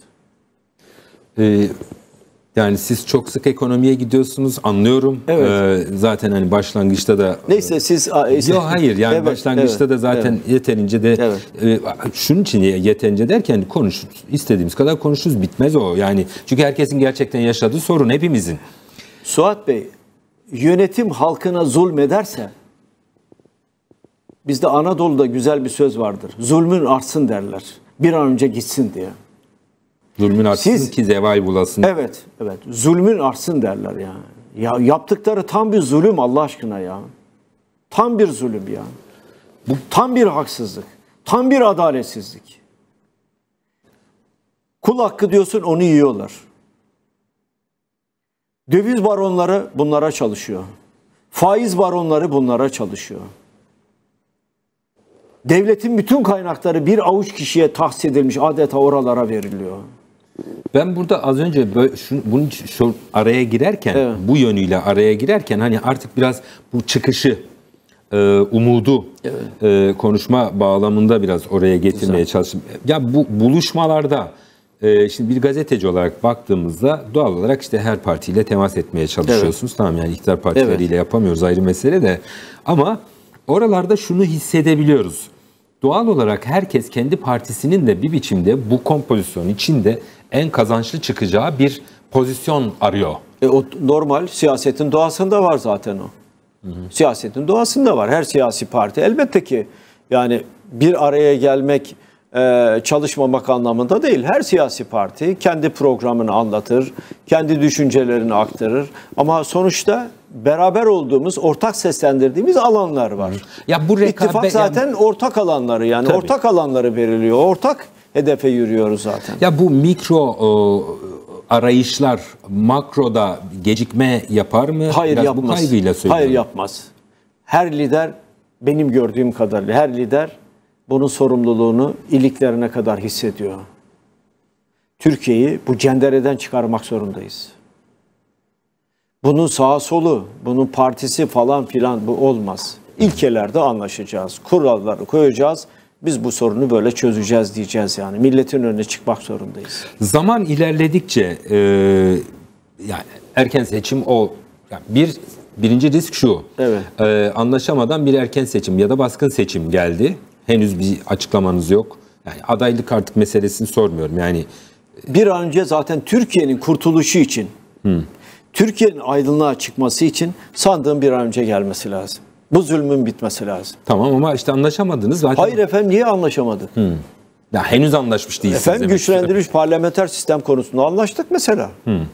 S1: Yani siz çok sık ekonomiye gidiyorsunuz, anlıyorum.
S2: Evet.
S1: Zaten hani başlangıçta da
S2: Neyse siz...
S1: Yok hayır yani
S2: Evet,
S1: başlangıçta da zaten yeterince de şunun için yeterince derken istediğimiz kadar konuşuruz, bitmez o. Yani çünkü herkesin gerçekten yaşadığı sorun, hepimizin.
S2: Suat Bey, yönetim halkına zulmederse, bizde Anadolu'da güzel bir söz vardır. Zulmün artsın derler. Bir an önce gitsin diye.
S1: Zulmün artsın
S2: Siz-
S1: ki zeval bulasın.
S2: Evet. Zulmün artsın derler ya. Ya yaptıkları tam bir zulüm Allah aşkına ya. Tam bir zulüm ya. Bu tam bir haksızlık. Tam bir adaletsizlik. Kul hakkı diyorsun, onu yiyorlar. Döviz baronları bunlara çalışıyor. Faiz baronları bunlara çalışıyor. Devletin bütün kaynakları bir avuç kişiye tahsis edilmiş, adeta oralara veriliyor.
S1: Ben burada az önce bunun şu araya girerken,
S2: Evet.
S1: bu yönüyle araya girerken hani artık biraz bu çıkışı, umudu konuşma bağlamında biraz oraya getirmeye çalıştım. Ya bu buluşmalarda şimdi bir gazeteci olarak baktığımızda doğal olarak işte her partiyle temas etmeye çalışıyorsunuz. Tamam, yani iktidar partileriyle yapamıyoruz, ayrı mesele de. Ama oralarda şunu hissedebiliyoruz. Doğal olarak herkes kendi partisinin de bir biçimde bu kompozisyon içinde en kazançlı çıkacağı bir pozisyon arıyor.
S2: O normal, siyasetin doğasında var zaten o. Siyasetin doğasında var. Her siyasi parti elbette ki yani bir araya gelmek, çalışmamak anlamında değil. Her siyasi parti kendi programını anlatır, kendi düşüncelerini aktarır. Ama sonuçta beraber olduğumuz, ortak seslendirdiğimiz alanlar var.
S1: Ya bu
S2: İttifak zaten ortak alanları, yani
S1: Tabii.
S2: ortak alanları veriliyor. Ortak hedefe yürüyoruz zaten.
S1: Ya bu mikro arayışlar makroda gecikme yapar mı?
S2: Hayır,
S1: Biraz
S2: yapmaz.
S1: bu kaygıyla söylüyorum.
S2: Hayır, yapmaz. Her lider, benim gördüğüm kadarıyla her lider bunun sorumluluğunu iliklerine kadar hissediyor. Türkiye'yi bu cendereden çıkarmak zorundayız. Bunun sağa solu, bunun partisi falan filan bu olmaz. İlkelerde anlaşacağız, kuralları koyacağız. Biz bu sorunu böyle çözeceğiz diyeceğiz yani. Milletin önüne çıkmak zorundayız.
S1: Zaman ilerledikçe yani erken seçim yani birinci risk şu.
S2: Evet.
S1: Anlaşamadan bir erken seçim ya da baskın seçim geldi. Henüz bir açıklamanız yok. Yani adaylık artık meselesini sormuyorum. Yani
S2: bir an önce zaten Türkiye'nin kurtuluşu için, Türkiye'nin aydınlığa çıkması için sandığın bir an önce gelmesi lazım. Bu zulmün bitmesi lazım.
S1: tamam ama işte anlaşamadınız zaten.
S2: Hayır efendim, niye anlaşamadık?
S1: Ya henüz anlaşmış değilsiniz.
S2: Efendim güçlendirilmiş parlamenter sistem konusunda anlaştık mesela.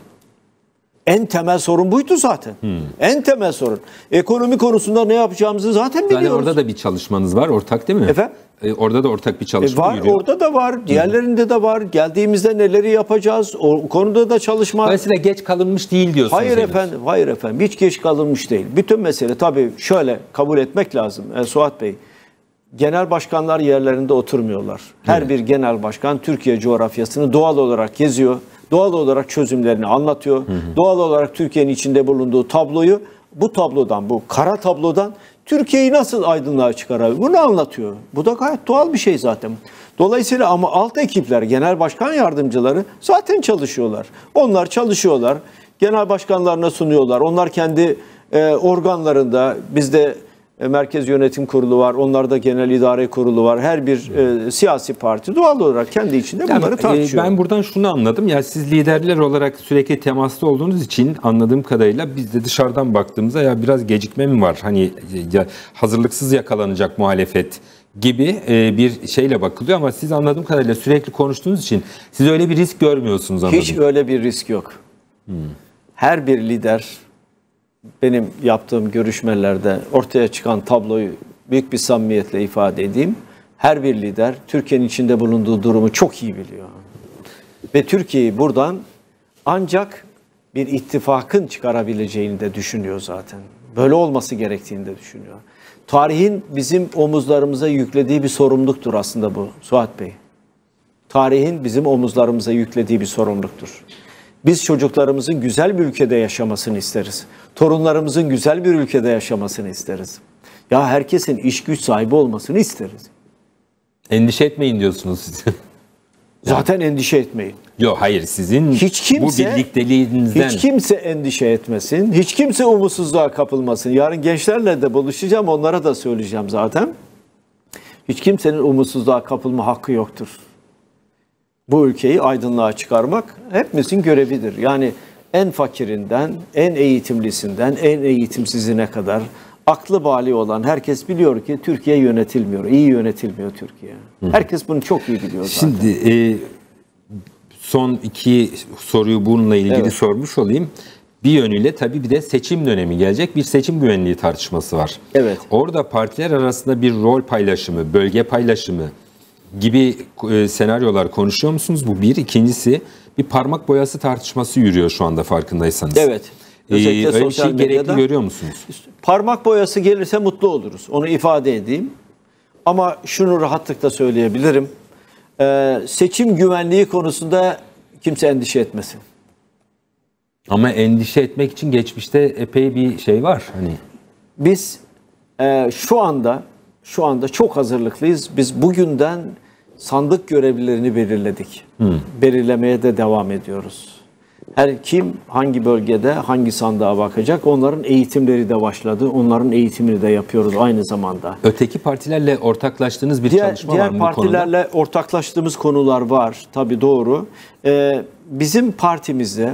S2: En temel sorun buydu zaten. En temel sorun. Ekonomi konusunda ne yapacağımızı zaten biliyoruz.
S1: Yani orada da bir çalışmanız var, ortak değil mi?
S2: Efendim?
S1: Orada da ortak bir çalışma
S2: Var,
S1: yürüyor.
S2: orada da var. Diğerlerinde de var. Geldiğimizde neleri yapacağız? O konuda da çalışma.
S1: Dolayısıyla geç kalınmış değil diyorsunuz.
S2: Hayır
S1: henüz.
S2: efendim, hayır efendim. Hiç geç kalınmış değil. Bütün mesele tabii şöyle kabul etmek lazım. Suat Bey, genel başkanlar yerlerinde oturmuyorlar. Her bir genel başkan Türkiye coğrafyasını doğal olarak geziyor. Doğal olarak çözümlerini anlatıyor. Doğal olarak Türkiye'nin içinde bulunduğu tabloyu, bu tablodan, bu kara tablodan Türkiye'yi nasıl aydınlığa çıkarabilir? Bunu anlatıyor. Bu da gayet doğal bir şey zaten. Dolayısıyla ama alt ekipler, genel başkan yardımcıları zaten çalışıyorlar. Onlar çalışıyorlar. Genel başkanlarına sunuyorlar. Onlar kendi organlarında, bizde Merkez Yönetim Kurulu var. Onlarda Genel İdare Kurulu var. Her bir siyasi parti doğal olarak kendi içinde bunları tartışıyor.
S1: Ben buradan şunu anladım. Ya siz liderler olarak sürekli temaslı olduğunuz için anladığım kadarıyla biz de dışarıdan baktığımızda ya biraz gecikme mi var? Hani ya hazırlıksız yakalanacak muhalefet gibi bir şeyle bakılıyor ama siz anladığım kadarıyla sürekli konuştuğunuz için siz öyle bir risk görmüyorsunuz anladım.
S2: Hiç öyle bir risk yok. Her bir lider, benim yaptığım görüşmelerde ortaya çıkan tabloyu büyük bir samimiyetle ifade edeyim. Her bir lider Türkiye'nin içinde bulunduğu durumu çok iyi biliyor. Ve Türkiye'yi buradan ancak bir ittifakın çıkarabileceğini de düşünüyor zaten. Böyle olması gerektiğini de düşünüyor. Tarihin bizim omuzlarımıza yüklediği bir sorumluluktur aslında bu Suat Bey. Tarihin bizim omuzlarımıza yüklediği bir sorumluluktur. Biz çocuklarımızın güzel bir ülkede yaşamasını isteriz. Torunlarımızın güzel bir ülkede yaşamasını isteriz. Ya herkesin iş güç sahibi olmasını isteriz.
S1: Endişe etmeyin diyorsunuz siz.
S2: Zaten endişe etmeyin.
S1: Yok hayır sizin
S2: Hiç kimse,
S1: bu birlikteliğinizden.
S2: hiç kimse endişe etmesin. Hiç kimse umutsuzluğa kapılmasın. Yarın gençlerle de buluşacağım. Onlara da söyleyeceğim zaten. Hiç kimsenin umutsuzluğa kapılma hakkı yoktur. Bu ülkeyi aydınlığa çıkarmak hepimizin görevidir. Yani en fakirinden, en eğitimlisinden, en eğitimsizine kadar aklı bali olan herkes biliyor ki Türkiye yönetilmiyor. İyi yönetilmiyor Türkiye. Herkes bunu çok iyi biliyor zaten.
S1: Şimdi son iki soruyu bununla ilgili sormuş olayım. Bir yönüyle tabii bir de seçim dönemi gelecek. Bir seçim güvenliği tartışması var.
S2: Evet.
S1: Orada partiler arasında bir rol paylaşımı, bölge paylaşımı gibi senaryolar konuşuyor musunuz? Bu bir. İkincisi bir parmak boyası tartışması yürüyor şu anda farkındaysanız.
S2: Evet. Özellikle
S1: öyle bir
S2: sosyal
S1: şey gerekli
S2: medyada
S1: görüyor musunuz?
S2: parmak boyası gelirse mutlu oluruz. Onu ifade edeyim. Ama şunu rahatlıkla söyleyebilirim. Seçim güvenliği konusunda kimse endişe etmesin.
S1: Ama endişe etmek için geçmişte epey bir şey var. Hani
S2: Biz şu anda çok hazırlıklıyız. Biz bugünden sandık görevlilerini belirledik. Belirlemeye de devam ediyoruz. Her kim hangi bölgede hangi sandığa bakacak, onların eğitimleri de başladı. Onların eğitimini de yapıyoruz aynı zamanda.
S1: öteki partilerle ortaklaştığınız bir çalışma var mı
S2: Diğer
S1: bu konuda?
S2: partilerle ortaklaştığımız konular var. Tabii doğru. Bizim partimizde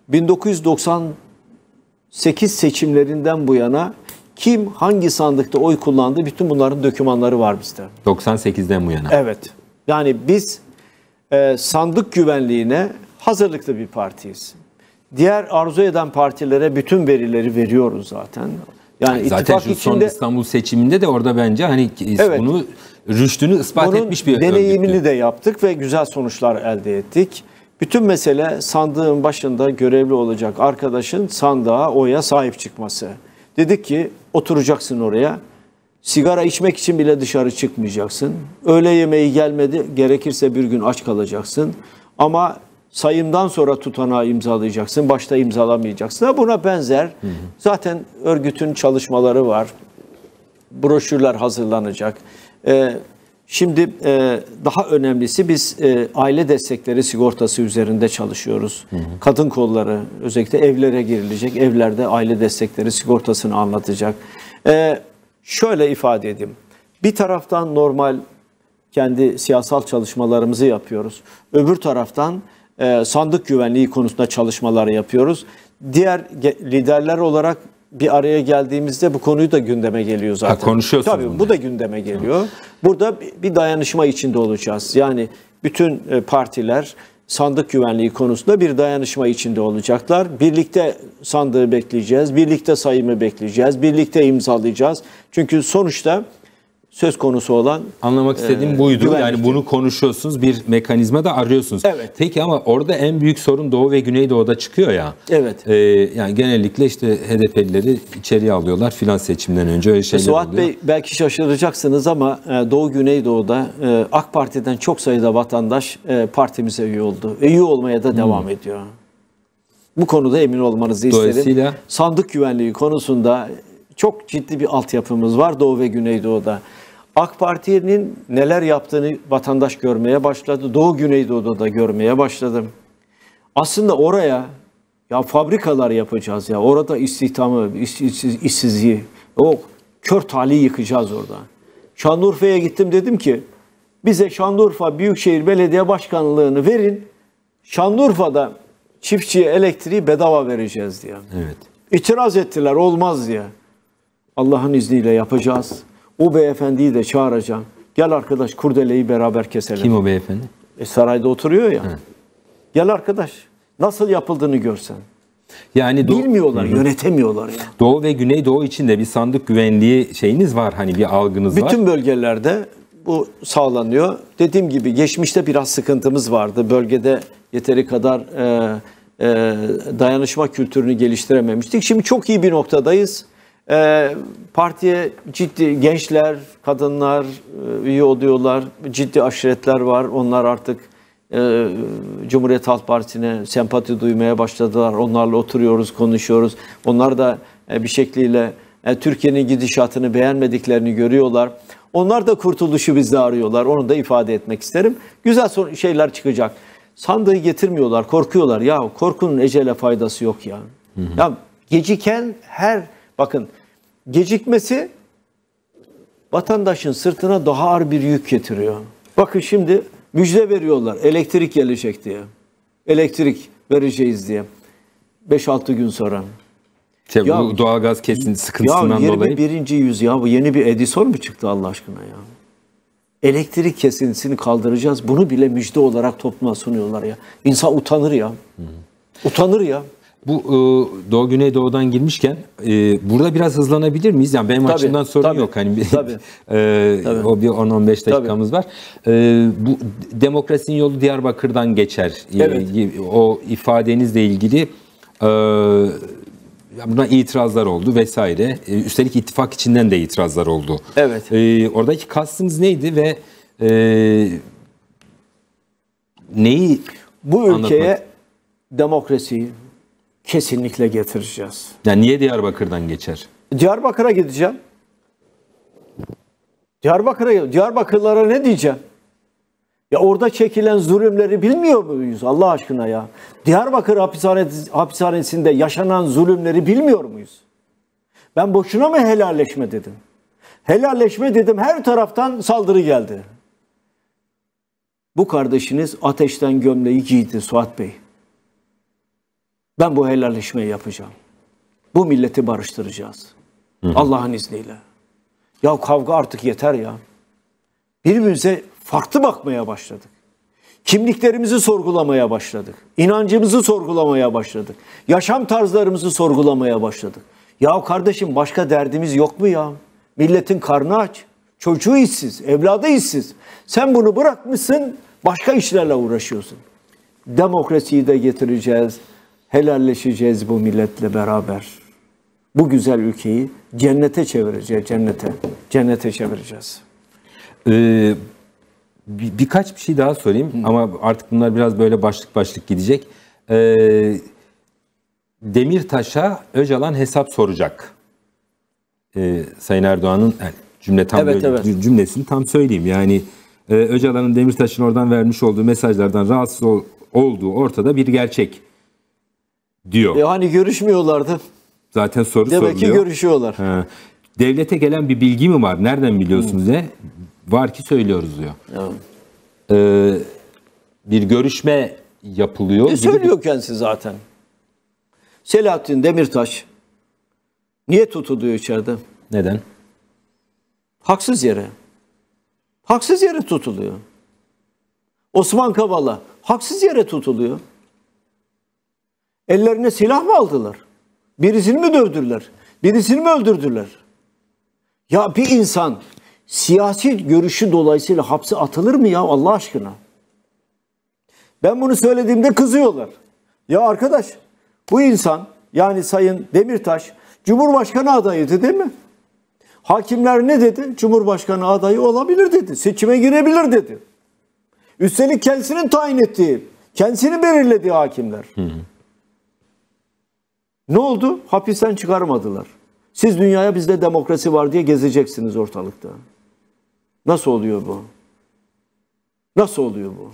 S2: 1998 seçimlerinden bu yana kim hangi sandıkta oy kullandı, bütün bunların dokümanları var bizde.
S1: 98'den bu yana.
S2: Evet. Yani biz sandık güvenliğine hazırlıklı bir partiyiz. Diğer arzu eden partilere bütün verileri veriyoruz zaten. Yani
S1: Zaten
S2: ittifak
S1: şu son
S2: içinde
S1: İstanbul seçiminde de orada bence hani
S2: Evet.
S1: bunu rüştünü ispat
S2: bunun
S1: etmiş bir
S2: deneyimini
S1: örgüttü.
S2: de yaptık ve güzel sonuçlar elde ettik. Bütün mesele sandığın başında görevli olacak arkadaşın sandığa, oya sahip çıkması. Dedik ki oturacaksın oraya. Sigara içmek için bile dışarı çıkmayacaksın. Öğle yemeği gelmedi, gerekirse bir gün aç kalacaksın. Ama sayımdan sonra tutanağı imzalayacaksın, başta imzalamayacaksın. Buna benzer zaten örgütün çalışmaları var. Broşürler hazırlanacak. Şimdi daha önemlisi biz aile destekleri sigortası üzerinde çalışıyoruz. Kadın kolları özellikle evlere girilecek. Evlerde aile destekleri sigortasını anlatacak. Şöyle ifade edeyim. Bir taraftan normal kendi siyasal çalışmalarımızı yapıyoruz. Öbür taraftan sandık güvenliği konusunda çalışmalar yapıyoruz. Diğer liderler olarak bir araya geldiğimizde bu konuyu da gündeme geliyor zaten.
S1: Konuşuyorsunuz.
S2: Tabii bu da gündeme geliyor. Burada bir dayanışma içinde olacağız. Yani bütün partiler sandık güvenliği konusunda bir dayanışma içinde olacaklar. Birlikte sandığı bekleyeceğiz. Birlikte sayımı bekleyeceğiz. Birlikte imzalayacağız. Çünkü sonuçta söz konusu olan
S1: anlamak istediğim buydu.
S2: güvenlik.
S1: Yani bunu konuşuyorsunuz, bir mekanizma da arıyorsunuz.
S2: Evet.
S1: Peki ama orada en büyük sorun Doğu ve Güneydoğu'da çıkıyor ya.
S2: Evet.
S1: Yani genellikle işte HDP'lileri içeriye alıyorlar filan seçimden önce öyle şeyler
S2: Suat
S1: oluyor.
S2: Bey belki şaşıracaksınız ama Doğu Güneydoğu'da AK Parti'den çok sayıda vatandaş partimize üye oldu. Üye olmaya da devam ediyor. Bu konuda emin olmanızı isterim.
S1: Dolayısıyla
S2: sandık güvenliği konusunda çok ciddi bir altyapımız var Doğu ve Güneydoğu'da. AK Parti'nin neler yaptığını vatandaş görmeye başladı. Doğu Güneydoğu'da da görmeye başladım. Aslında oraya ya fabrikalar yapacağız ya. Orada istihdamı, işsizliği, o kör talihi yıkacağız orada. Şanlıurfa'ya gittim, dedim ki bize Şanlıurfa Büyükşehir Belediye Başkanlığı'nı verin. Şanlıurfa'da çiftçiye elektriği bedava vereceğiz diye.
S1: evet.
S2: İtiraz ettiler, olmaz diye. Allah'ın izniyle yapacağız. O beyefendiyi de çağıracağım. Gel arkadaş kurdeleyi beraber keselim.
S1: Kim o beyefendi?
S2: Sarayda oturuyor ya. Gel arkadaş. Nasıl yapıldığını görsen.
S1: Yani
S2: Bilmiyorlar, yönetemiyorlar ya.
S1: Doğu ve Güneydoğu için de bir sandık güvenliği şeyiniz var, hani bir algınız var.
S2: Bütün bölgelerde bu sağlanıyor. Dediğim gibi geçmişte biraz sıkıntımız vardı. Bölgede yeteri kadar dayanışma kültürünü geliştirememiştik. Şimdi çok iyi bir noktadayız. Partiye ciddi gençler, kadınlar üye oluyorlar. Ciddi aşiretler var. Onlar artık Cumhuriyet Halk Partisi'ne sempati duymaya başladılar. Onlarla oturuyoruz, konuşuyoruz. Onlar da bir şekliyle Türkiye'nin gidişatını beğenmediklerini görüyorlar. Onlar da kurtuluşu bizde arıyorlar. Onu da ifade etmek isterim. Güzel şeyler çıkacak. Sandığı getirmiyorlar, korkuyorlar. Ya korkunun ecele faydası yok ya. Ya geciken bakın gecikmesi vatandaşın sırtına daha ağır bir yük getiriyor. Bakın şimdi müjde veriyorlar. Elektrik gelecek diye. Elektrik vereceğiz diye. 5-6 gün sonra.
S1: Bu doğalgaz kesintisi sıkıntısından
S2: ya
S1: dolayı.
S2: 21. yüzyıl bu yeni bir Edison mu çıktı Allah aşkına ya? Elektrik kesintisini kaldıracağız. Bunu bile müjde olarak topluma sunuyorlar ya. İnsan utanır ya. Utanır ya.
S1: Bu Doğu Güneydoğu'dan girmişken burada biraz hızlanabilir miyiz? Yani benim açımdan sorun yok. Hani o bir 10-15 dakikamız var. Bu demokrasinin yolu Diyarbakır'dan geçer.
S2: Evet.
S1: O ifadenizle ilgili buna itirazlar oldu vesaire. Üstelik ittifak içinden de itirazlar oldu.
S2: Evet.
S1: Oradaki kastınız neydi ve neyi
S2: bu ülkeye demokrasiyi kesinlikle getireceğiz.
S1: Yani niye Diyarbakır'dan geçer?
S2: Diyarbakır'a gideceğim. Diyarbakırlara ne diyeceğim? Ya orada çekilen zulümleri bilmiyor muyuz Allah aşkına ya? Diyarbakır hapishanesinde yaşanan zulümleri bilmiyor muyuz? Ben boşuna mı helalleşme dedim? Helalleşme dedim, her taraftan saldırı geldi. Bu kardeşiniz ateşten gömleği giydi Suat Bey. Ben bu helalleşmeyi yapacağım. Bu milleti barıştıracağız. Allah'ın izniyle. Ya kavga artık yeter ya. Birbirimize farklı bakmaya başladık. Kimliklerimizi sorgulamaya başladık. İnancımızı sorgulamaya başladık. Yaşam tarzlarımızı sorgulamaya başladık. Ya kardeşim başka derdimiz yok mu ya? Milletin karnı aç. Çocuğu işsiz, evladı işsiz. Sen bunu bırakmışsın, başka işlerle uğraşıyorsun. Demokrasiyi de getireceğiz. Helalleşeceğiz bu milletle beraber. bu güzel ülkeyi cennete çevireceğiz, cennete. Cennete çevireceğiz.
S1: Birkaç bir şey daha sorayım ama artık bunlar biraz böyle başlık başlık gidecek. Demirtaş'a Öcalan hesap soracak. Sayın Erdoğan'ın cümle tam
S2: Evet,
S1: böyle,
S2: evet.
S1: cümlesini tam söyleyeyim. Yani Öcalan'ın Demirtaş'ın oradan vermiş olduğu mesajlardan rahatsız olduğu ortada bir gerçek diyor.
S2: Hani görüşmüyorlardı.
S1: Zaten soru
S2: Demek ki
S1: soruluyor.
S2: görüşüyorlar.
S1: Ha. Devlete gelen bir bilgi mi var? Nereden biliyorsunuz ne? Var ki söylüyoruz diyor.
S2: Evet.
S1: Bir görüşme yapılıyor. gibi
S2: Söylüyor kendisi zaten. Selahattin Demirtaş niye tutuluyor içeride?
S1: Neden?
S2: Haksız yere. Haksız yere tutuluyor. Osman Kavala haksız yere tutuluyor. Ellerine silah mı aldılar? Birisini mi dövdüler? Birisini mi öldürdüler? Ya bir insan siyasi görüşü dolayısıyla hapse atılır mı ya Allah aşkına? Ben bunu söylediğimde kızıyorlar. Ya arkadaş bu insan yani Sayın Demirtaş Cumhurbaşkanı adayıydı değil mi? Hakimler ne dedi? Cumhurbaşkanı adayı olabilir dedi. Seçime girebilir dedi. Üstelik kendisinin tayin ettiği, kendisini belirlediği hakimler. Ne oldu? Hapisten çıkarmadılar. Siz dünyaya bizde demokrasi var diye gezeceksiniz ortalıkta. Nasıl oluyor bu? Nasıl oluyor bu?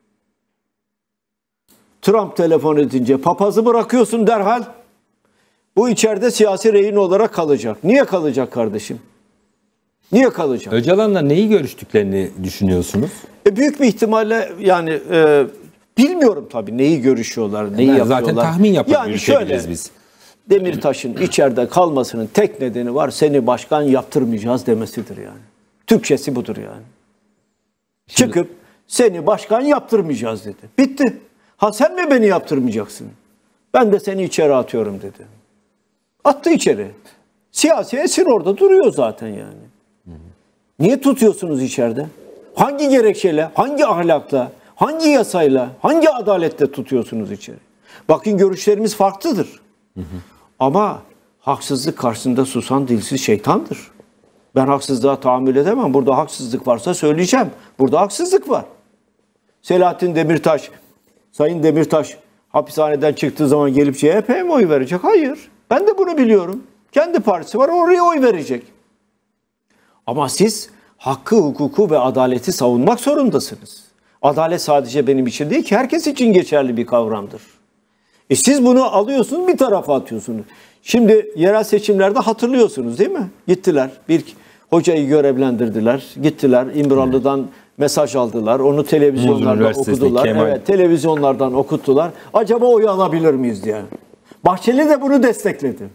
S2: Trump telefon edince papazı bırakıyorsun derhal. Bu içeride siyasi rehin olarak kalacak. Niye kalacak kardeşim? Niye kalacak?
S1: Öcalan'la neyi görüştüklerini düşünüyorsunuz?
S2: Büyük bir ihtimalle yani bilmiyorum tabii neyi görüşüyorlar, neyi yapıyorlar.
S1: Zaten tahmin yapıp
S2: yani
S1: görüşebiliriz
S2: şöyle,
S1: biz.
S2: Demirtaş'ın içeride kalmasının tek nedeni var. Seni başkan yaptırmayacağız demesidir yani. Türkçesi budur yani. Çıkıp seni başkan yaptırmayacağız dedi. Bitti. Ha sen mi beni yaptırmayacaksın? Ben de seni içeri atıyorum dedi. Attı içeri. Siyasi esir orada duruyor zaten yani. Niye tutuyorsunuz içeride? Hangi gerekçeyle, hangi ahlakla, hangi yasayla, hangi adaletle tutuyorsunuz içeri? Bakın görüşlerimiz farklıdır. Ama haksızlık karşısında susan dilsiz şeytandır. Ben haksızlığa tahammül edemem. Burada haksızlık varsa söyleyeceğim. Burada haksızlık var. Selahattin Demirtaş, Sayın Demirtaş hapishaneden çıktığı zaman gelip CHP'ye mi oy verecek? Hayır. Ben de bunu biliyorum. Kendi partisi var, oraya oy verecek. Ama siz hakkı, hukuku ve adaleti savunmak zorundasınız. Adalet sadece benim için değil ki herkes için geçerli bir kavramdır. Siz bunu alıyorsunuz bir tarafa atıyorsunuz. Şimdi yerel seçimlerde hatırlıyorsunuz değil mi? Gittiler bir hocayı görevlendirdiler. Gittiler İmralı'dan mesaj aldılar. Onu televizyonlarda okudular. Evet, televizyonlardan okuttular. Acaba oy alabilir miyiz diye. Bahçeli de bunu destekledi.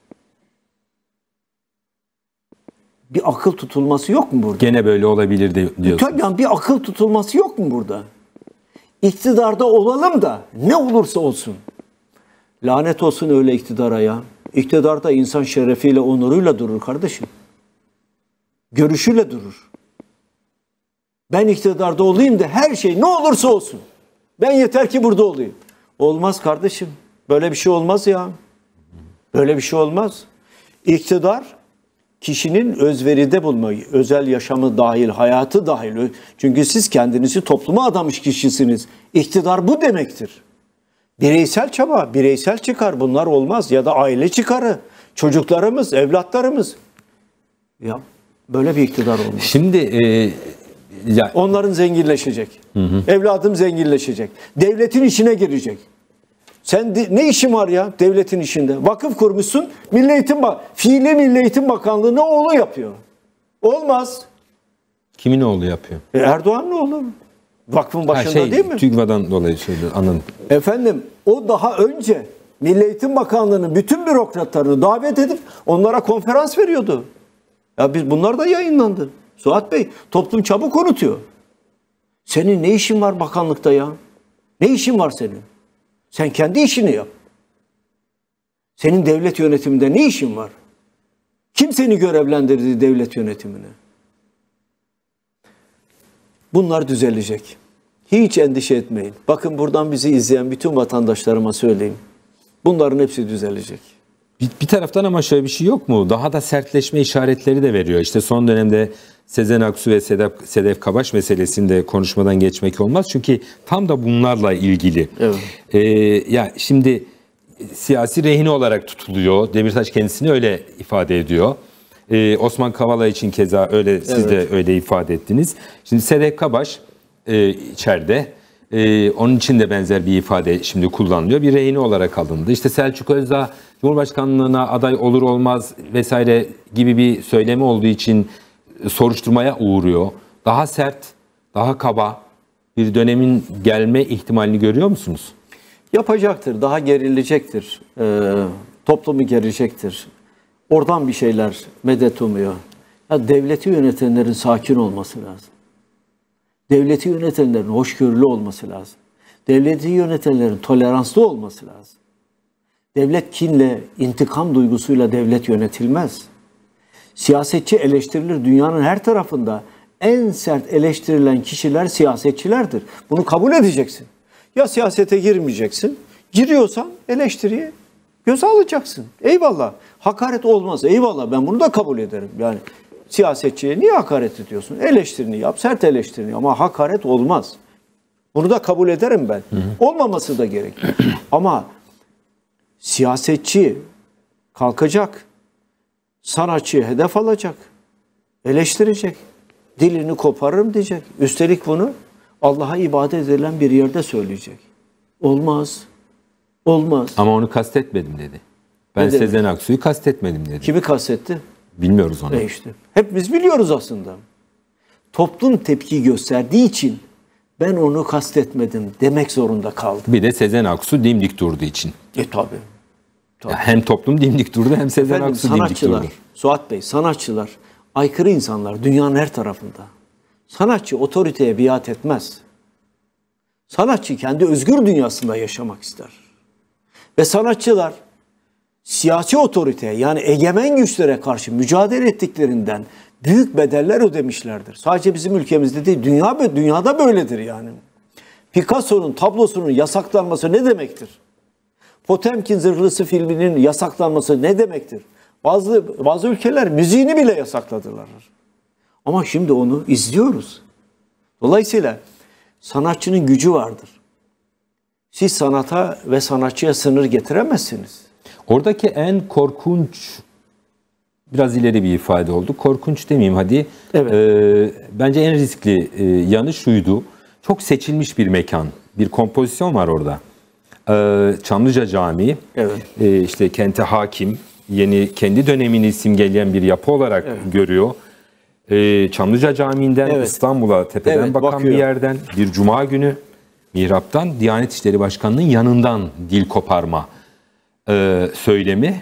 S2: Bir akıl tutulması yok mu burada?
S1: Gene böyle olabilir diyorsunuz.
S2: Tabii yani bir akıl tutulması yok mu burada? İktidarda olalım da ne olursa olsun. Lanet olsun öyle iktidara ya. İktidarda insan şerefiyle, onuruyla durur kardeşim. Görüşüyle durur. Ben iktidarda olayım da her şey ne olursa olsun. Ben yeter ki burada olayım. Olmaz kardeşim. Böyle bir şey olmaz ya. Böyle bir şey olmaz. İktidar kişinin özveride bulmayı, özel yaşamı dahil, hayatı dahil. Çünkü siz kendinizi topluma adamış kişisiniz. İktidar bu demektir. Bireysel çaba, bireysel çıkar bunlar olmaz. Ya da aile çıkarı, çocuklarımız, evlatlarımız. Ya böyle bir iktidar olmaz.
S1: Şimdi
S2: onların zenginleşecek. Evladım zenginleşecek. Devletin işine girecek. Sen ne işin var ya devletin işinde? Vakıf kurmuşsun, fiili Milli Eğitim Bakanlığı'nı oğlu yapıyor. Olmaz.
S1: Kimin oğlu yapıyor?
S2: Erdoğan'ın oğlu. Vakfın başında değil mi?
S1: TÜGVA'dan dolayı söylüyor, anladım.
S2: Efendim o daha önce Milli Eğitim Bakanlığı'nın bütün bürokratlarını davet edip onlara konferans veriyordu. Ya bunlar da yayınlandı. Suat Bey, toplum çabuk unutuyor. Senin ne işin var bakanlıkta ya? Ne işin var senin? Sen kendi işini yap. Senin devlet yönetiminde ne işin var? Kim seni görevlendirdi devlet yönetimine? Bunlar düzelecek. Hiç endişe etmeyin. Bakın buradan bizi izleyen bütün vatandaşlarıma söyleyeyim. Bunların hepsi düzelecek.
S1: Bir taraftan ama şöyle bir şey yok mu? Daha da sertleşme işaretleri de veriyor. İşte son dönemde Sezen Aksu ve Sedef Kabaş meselesinde konuşmadan geçmek olmaz. Çünkü tam da bunlarla ilgili.
S2: Evet.
S1: Ya şimdi siyasi rehine olarak tutuluyor. Demirtaş kendisini öyle ifade ediyor. Osman Kavala için keza öyle, siz de öyle ifade ettiniz. Şimdi Sedef Kabaş içeride. Onun için de benzer bir ifade şimdi kullanılıyor. Bir rehine olarak alındı. İşte Selçuk Özdağ Cumhurbaşkanlığına aday olur olmaz vesaire gibi bir söylemi olduğu için soruşturmaya uğruyor. Daha sert, daha kaba bir dönemin gelme ihtimalini görüyor musunuz?
S2: Yapacaktır, daha gerilecektir. Toplumu gerilecektir. Oradan bir şeyler medet umuyor. Ya devleti yönetenlerin sakin olması lazım. Devleti yönetenlerin hoşgörülü olması lazım. Devleti yönetenlerin toleranslı olması lazım. Devlet kinle, intikam duygusuyla devlet yönetilmez. Siyasetçi eleştirilir. Dünyanın her tarafında en sert eleştirilen kişiler siyasetçilerdir. Bunu kabul edeceksin. Ya siyasete girmeyeceksin. Giriyorsan eleştiriyi göze alacaksın. Eyvallah. Hakaret olmaz. Eyvallah. Ben bunu da kabul ederim. Yani siyasetçiye niye hakaret ediyorsun? Eleştirini yap, sert eleştirini, ama hakaret olmaz. Bunu da kabul ederim ben. Olmaması da gerekir. Ama siyasetçi kalkacak, sanatçıyı hedef alacak, eleştirecek, dilini koparırım diyecek. Üstelik bunu Allah'a ibadet edilen bir yerde söyleyecek. Olmaz. Olmaz.
S1: Ama onu kastetmedim dedi. Ben Sezen Aksu'yu kastetmedim dedi.
S2: Kimi kastetti?
S1: Bilmiyoruz onu.
S2: İşte. Hepimiz biliyoruz aslında. Toplum tepki gösterdiği için ben onu kastetmedim demek zorunda kaldım.
S1: Bir de Sezen Aksu dimdik durduğu için.
S2: Tabii.
S1: Hem toplum dimdik durdu hem Sezen Aksu dimdik durdu.
S2: Suat Bey, sanatçılar aykırı insanlar dünyanın her tarafında. Sanatçı otoriteye biat etmez. Sanatçı kendi özgür dünyasında yaşamak ister. Ve sanatçılar siyasi otoriteye, yani egemen güçlere karşı mücadele ettiklerinden büyük bedeller ödemişlerdir. Sadece bizim ülkemizde değil, dünyada böyledir yani. Picasso'nun tablosunun yasaklanması ne demektir? Potemkin Zırhlısı filminin yasaklanması ne demektir? Bazı ülkeler müziğini bile yasakladılar. Ama şimdi onu izliyoruz. Dolayısıyla sanatçının gücü vardır. Siz sanata ve sanatçıya sınır getiremezsiniz.
S1: Oradaki en korkunç, biraz ileri bir ifade oldu. Korkunç demeyeyim hadi.
S2: Evet.
S1: Bence en riskli yanı şuydu. Çok seçilmiş bir mekan, bir kompozisyon var orada. Çamlıca Camii,
S2: Evet.
S1: İşte kente hakim, kendi dönemini simgeleyen bir yapı olarak görüyor. Çamlıca Camii'nden İstanbul'a tepeden bakan
S2: bakıyor.
S1: bir yerden, bir cuma günü mihraptan Diyanet İşleri Başkanı'nın yanından dil koparma söylemi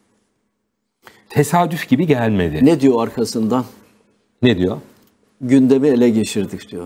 S1: tesadüf gibi gelmedi.
S2: Ne diyor arkasından?
S1: Ne diyor?
S2: Gündemi ele geçirdik diyor.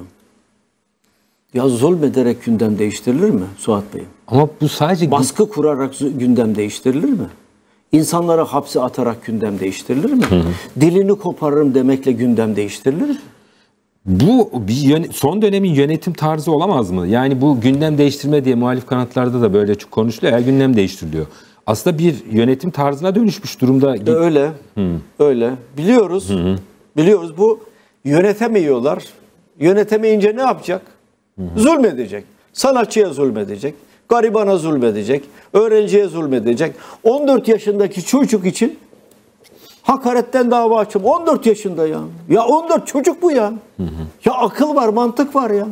S2: Ya zulmederek gündem değiştirilir mi Suat Bey?
S1: Ama bu sadece
S2: Baskı kurarak gündem değiştirilir mi? İnsanlara hapse atarak gündem değiştirilir mi? Dilini koparırım demekle gündem değiştirilir mi?
S1: bu son dönemin yönetim tarzı olamaz mı? Yani bu gündem değiştirme diye muhalif kanatlarda da böyle çok konuşuluyor. Her gündem değiştiriliyor. Aslında bir yönetim tarzına dönüşmüş durumda.
S2: Öyle. Öyle. Biliyoruz. Biliyoruz, bu yönetemiyorlar. Yönetemeyince ne yapacak? Zulmedecek. Sanatçıya zulmedecek. Garibana zulmedecek. Öğrenciye zulmedecek. 14 yaşındaki çocuk için hakaretten dava açım. 14 yaşında ya. Ya 14 çocuk bu ya. Ya akıl var, mantık var ya.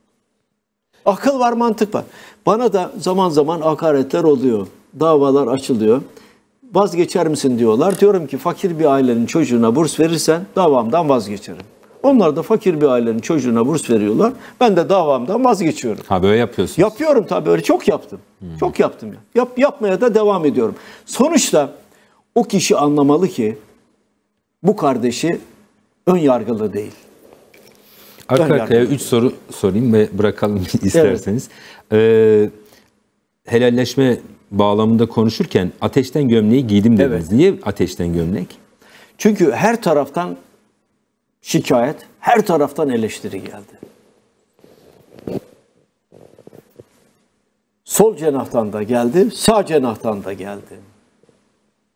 S2: Akıl var, mantık var. Bana da zaman zaman hakaretler oluyor. Davalar açılıyor. Vazgeçer misin diyorlar. Diyorum ki fakir bir ailenin çocuğuna burs verirsen davamdan vazgeçerim. Onlar da fakir bir ailenin çocuğuna burs veriyorlar. Ben de davamdan vazgeçiyorum.
S1: Ha, böyle yapıyorsunuz.
S2: Yapıyorum tabii, öyle çok yaptım. Çok yaptım ya. Yapmaya da devam ediyorum. Sonuçta o kişi anlamalı ki bu kardeşi ön yargılı değil.
S1: Arka arkaya 3 soru sorayım ve bırakalım isterseniz. Helalleşme bağlamında konuşurken ateşten gömleği giydim dediniz.
S2: Evet.
S1: Niye ateşten gömlek?
S2: Çünkü her taraftan şikayet, her taraftan eleştiri geldi. Sol cenahtan da geldi, sağ cenahtan da geldi.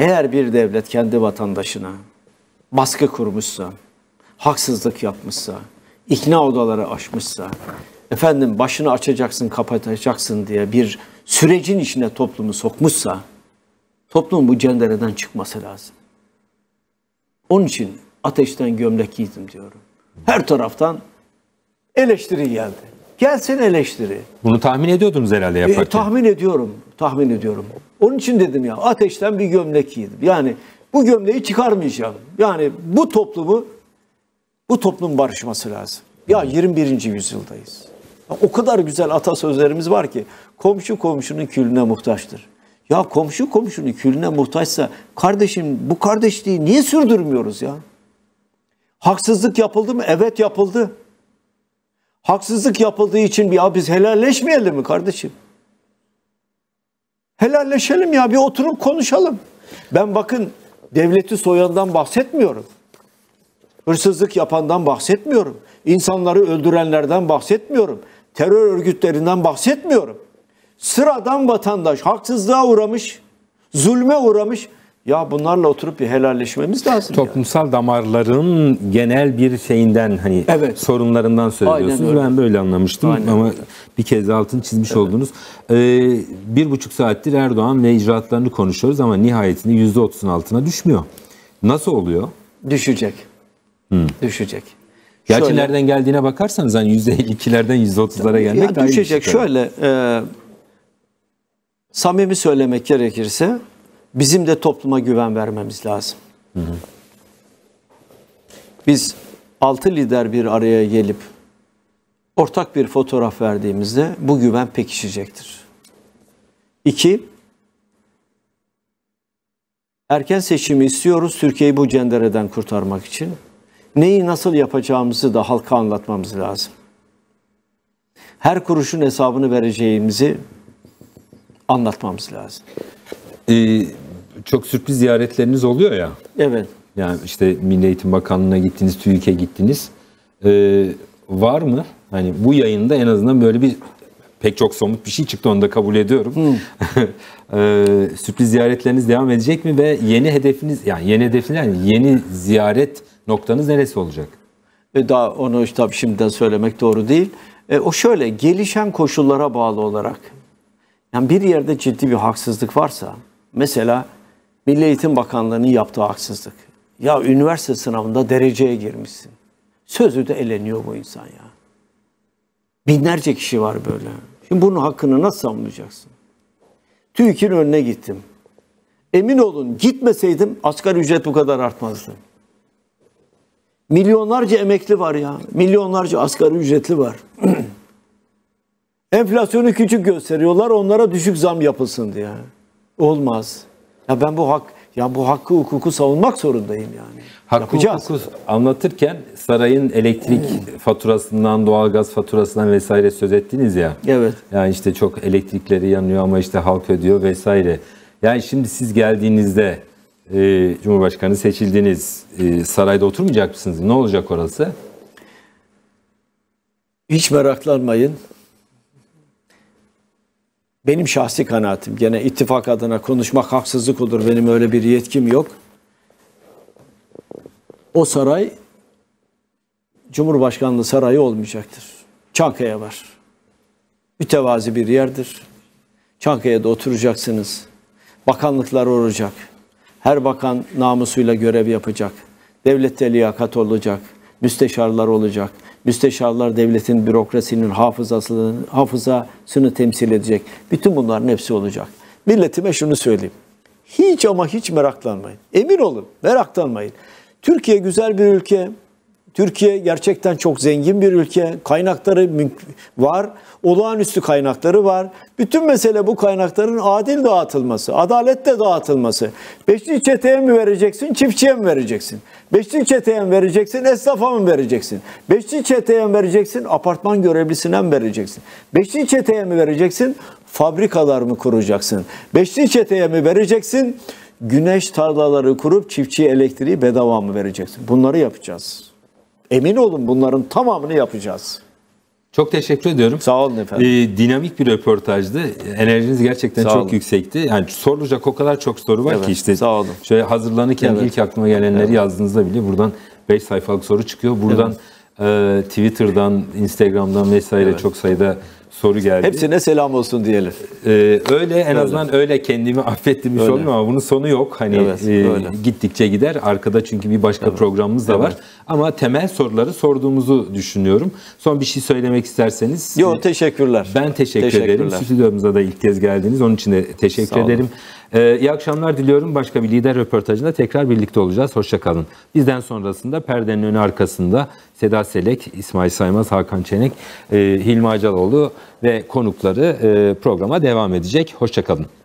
S2: Eğer bir devlet kendi vatandaşına baskı kurmuşsa, haksızlık yapmışsa, ikna odaları aşmışsa, efendim başını açacaksın, kapatacaksın diye bir sürecin içine toplumu sokmuşsa, toplumun bu cendereden çıkması lazım. Onun için ateşten gömlek giydim diyorum. Her taraftan eleştiri geldi. Gelsin eleştiri.
S1: Bunu tahmin ediyordunuz herhalde yaparken.
S2: Tahmin ediyorum. Onun için dedim ya, ateşten bir gömlek giydim. Yani bu gömleği çıkarmayacağım. Yani bu toplum barışması lazım. Ya 21. yüzyıldayız. O kadar güzel atasözlerimiz var ki, komşu komşunun külüne muhtaçtır. Ya komşu komşunun külüne muhtaçsa kardeşim, bu kardeşliği niye sürdürmüyoruz ya? Haksızlık yapıldı mı? Evet, yapıldı. Haksızlık yapıldığı için ya biz helalleşmeyelim mi kardeşim? Helalleşelim ya, bir oturup konuşalım. Ben bakın devleti soyandan bahsetmiyorum. Hırsızlık yapandan bahsetmiyorum. İnsanları öldürenlerden bahsetmiyorum. Terör örgütlerinden bahsetmiyorum. Sıradan vatandaş haksızlığa uğramış, zulme uğramış. Ya bunlarla oturup bir helalleşmemiz lazım.
S1: Toplumsal genel genel bir şeyinden, hani
S2: evet,
S1: sorunlarından söylüyorsunuz. Ben böyle anlamıştım.
S2: Aynen
S1: ama
S2: öyle.
S1: Bir kez de altını çizmiş oldunuz. 1,5 saattir Erdoğan ve icraatlarını konuşuyoruz ama nihayetinde %30'un altına düşmüyor. Nasıl oluyor?
S2: Düşecek. Düşecek.
S1: Gerçi
S2: Şöyle,
S1: nereden geldiğine bakarsanız hani %52'lerden %30'lara gelmek
S2: ya
S1: daha iyi bir
S2: düşecek.
S1: şey.
S2: Şöyle samimi söylemek gerekirse bizim de topluma güven vermemiz lazım. Biz 6 lider bir araya gelip ortak bir fotoğraf verdiğimizde bu güven pekişecektir. 2, erken seçimi istiyoruz Türkiye'yi bu cendereden kurtarmak için. Neyi nasıl yapacağımızı da halka anlatmamız lazım. Her kuruşun hesabını vereceğimizi anlatmamız lazım.
S1: Çok sürpriz ziyaretleriniz oluyor ya.
S2: Evet.
S1: Yani işte Milli Eğitim Bakanlığı'na gittiniz, TÜİK'e gittiniz. Var mı? Hani bu yayında en azından böyle bir pek çok somut bir şey çıktı, onu da kabul ediyorum. Sürpriz ziyaretleriniz devam edecek mi ve yeni hedefiniz, yeni ziyaret noktanız neresi olacak?
S2: Daha onu tabii şimdiden söylemek doğru değil. O şöyle, gelişen koşullara bağlı olarak, yani bir yerde ciddi bir haksızlık varsa, mesela Milli Eğitim Bakanlığı'nın yaptığı haksızlık. Ya üniversite sınavında dereceye girmişsin. Sözü de eleniyor bu insan ya. Binlerce kişi var böyle. Şimdi bunun hakkını nasıl savunacaksın? TÜİK'in önüne gittim. Emin olun, gitmeseydim asgari ücret bu kadar artmazdı. Milyonlarca emekli var ya. Milyonlarca asgari ücretli var. Enflasyonu küçük gösteriyorlar, onlara düşük zam yapılsın diye. Olmaz. Ya ben bu hakkı hukuku savunmak zorundayım yani.
S1: Hakkı hukuku anlatırken sarayın elektrik faturasından, doğalgaz faturasından vesaire söz ettiniz ya.
S2: Evet.
S1: Yani işte çok elektrikleri yanıyor ama işte halk ödüyor vesaire. Yani şimdi siz geldiğinizde Cumhurbaşkanı seçildiniz. Sarayda oturmayacak mısınız? Ne olacak orası?
S2: Hiç meraklanmayın. Benim şahsi kanaatim, gene ittifak adına konuşmak haksızlık olur. Benim öyle bir yetkim yok. O saray Cumhurbaşkanlığı sarayı olmayacaktır. Çankaya var. Mütevazi bir yerdir. Çankaya'da oturacaksınız. Bakanlıklar olacak. Her bakan namusuyla görev yapacak. Devlette liyakat olacak. Müsteşarlar olacak. Müsteşarlar devletin bürokrasinin hafızasını temsil edecek. Bütün bunların hepsi olacak. Milletime şunu söyleyeyim. Hiç ama hiç meraklanmayın. Emin olun, meraklanmayın. Türkiye güzel bir ülke. Türkiye gerçekten çok zengin bir ülke. Kaynakları var. Olağanüstü kaynakları var. Bütün mesele bu kaynakların adil dağıtılması, adaletle dağıtılması. Beşli çeteye mi vereceksin, çiftçiye mi vereceksin? Beşli çeteye mi vereceksin, esnafa mı vereceksin? Beşli çeteye mi vereceksin, apartman görevlisine mi vereceksin? Beşli çeteye mi vereceksin, fabrikalar mı kuracaksın? Beşli çeteye mi vereceksin, güneş tarlaları kurup çiftçiye elektriği bedava mı vereceksin? Bunları yapacağız. Emin olun, bunların tamamını yapacağız.
S1: Çok teşekkür ediyorum.
S2: Sağ olun efendim.
S1: Dinamik bir röportajdı. Enerjiniz gerçekten
S2: Sağ
S1: çok
S2: olun.
S1: yüksekti. Yani sorulacak o kadar çok soru var
S2: Evet,
S1: ki işte.
S2: sağ olun.
S1: Şöyle hazırlanırken
S2: Evet.
S1: ilk aklıma gelenleri yazdığınızda bile buradan 5 sayfalık soru çıkıyor. Buradan Twitter'dan, Instagram'dan vesaire çok sayıda soru geldi.
S2: Hepsine selam olsun diyelim.
S1: Öyle en azından öyle kendimi affettirmiş
S2: Öyle.
S1: oldum ama bunun sonu yok. Hani
S2: Evet, öyle.
S1: gittikçe gider. Arkada çünkü bir başka programımız da var. Ama temel soruları sorduğumuzu düşünüyorum. Son bir şey söylemek isterseniz.
S2: Yok, teşekkürler.
S1: Ben teşekkür ederim. Stüdyomuza da ilk kez geldiniz. Onun için de teşekkür
S2: Sağ olun.
S1: ederim. İyi akşamlar diliyorum. Başka bir lider röportajında tekrar birlikte olacağız. Hoşça kalın. Bizden sonrasında perdenin önü arkasında Seda Selek, İsmail Saymaz, Hakan Çenek, Hilmi Acaloğlu ve konukları programa devam edecek. Hoşça kalın.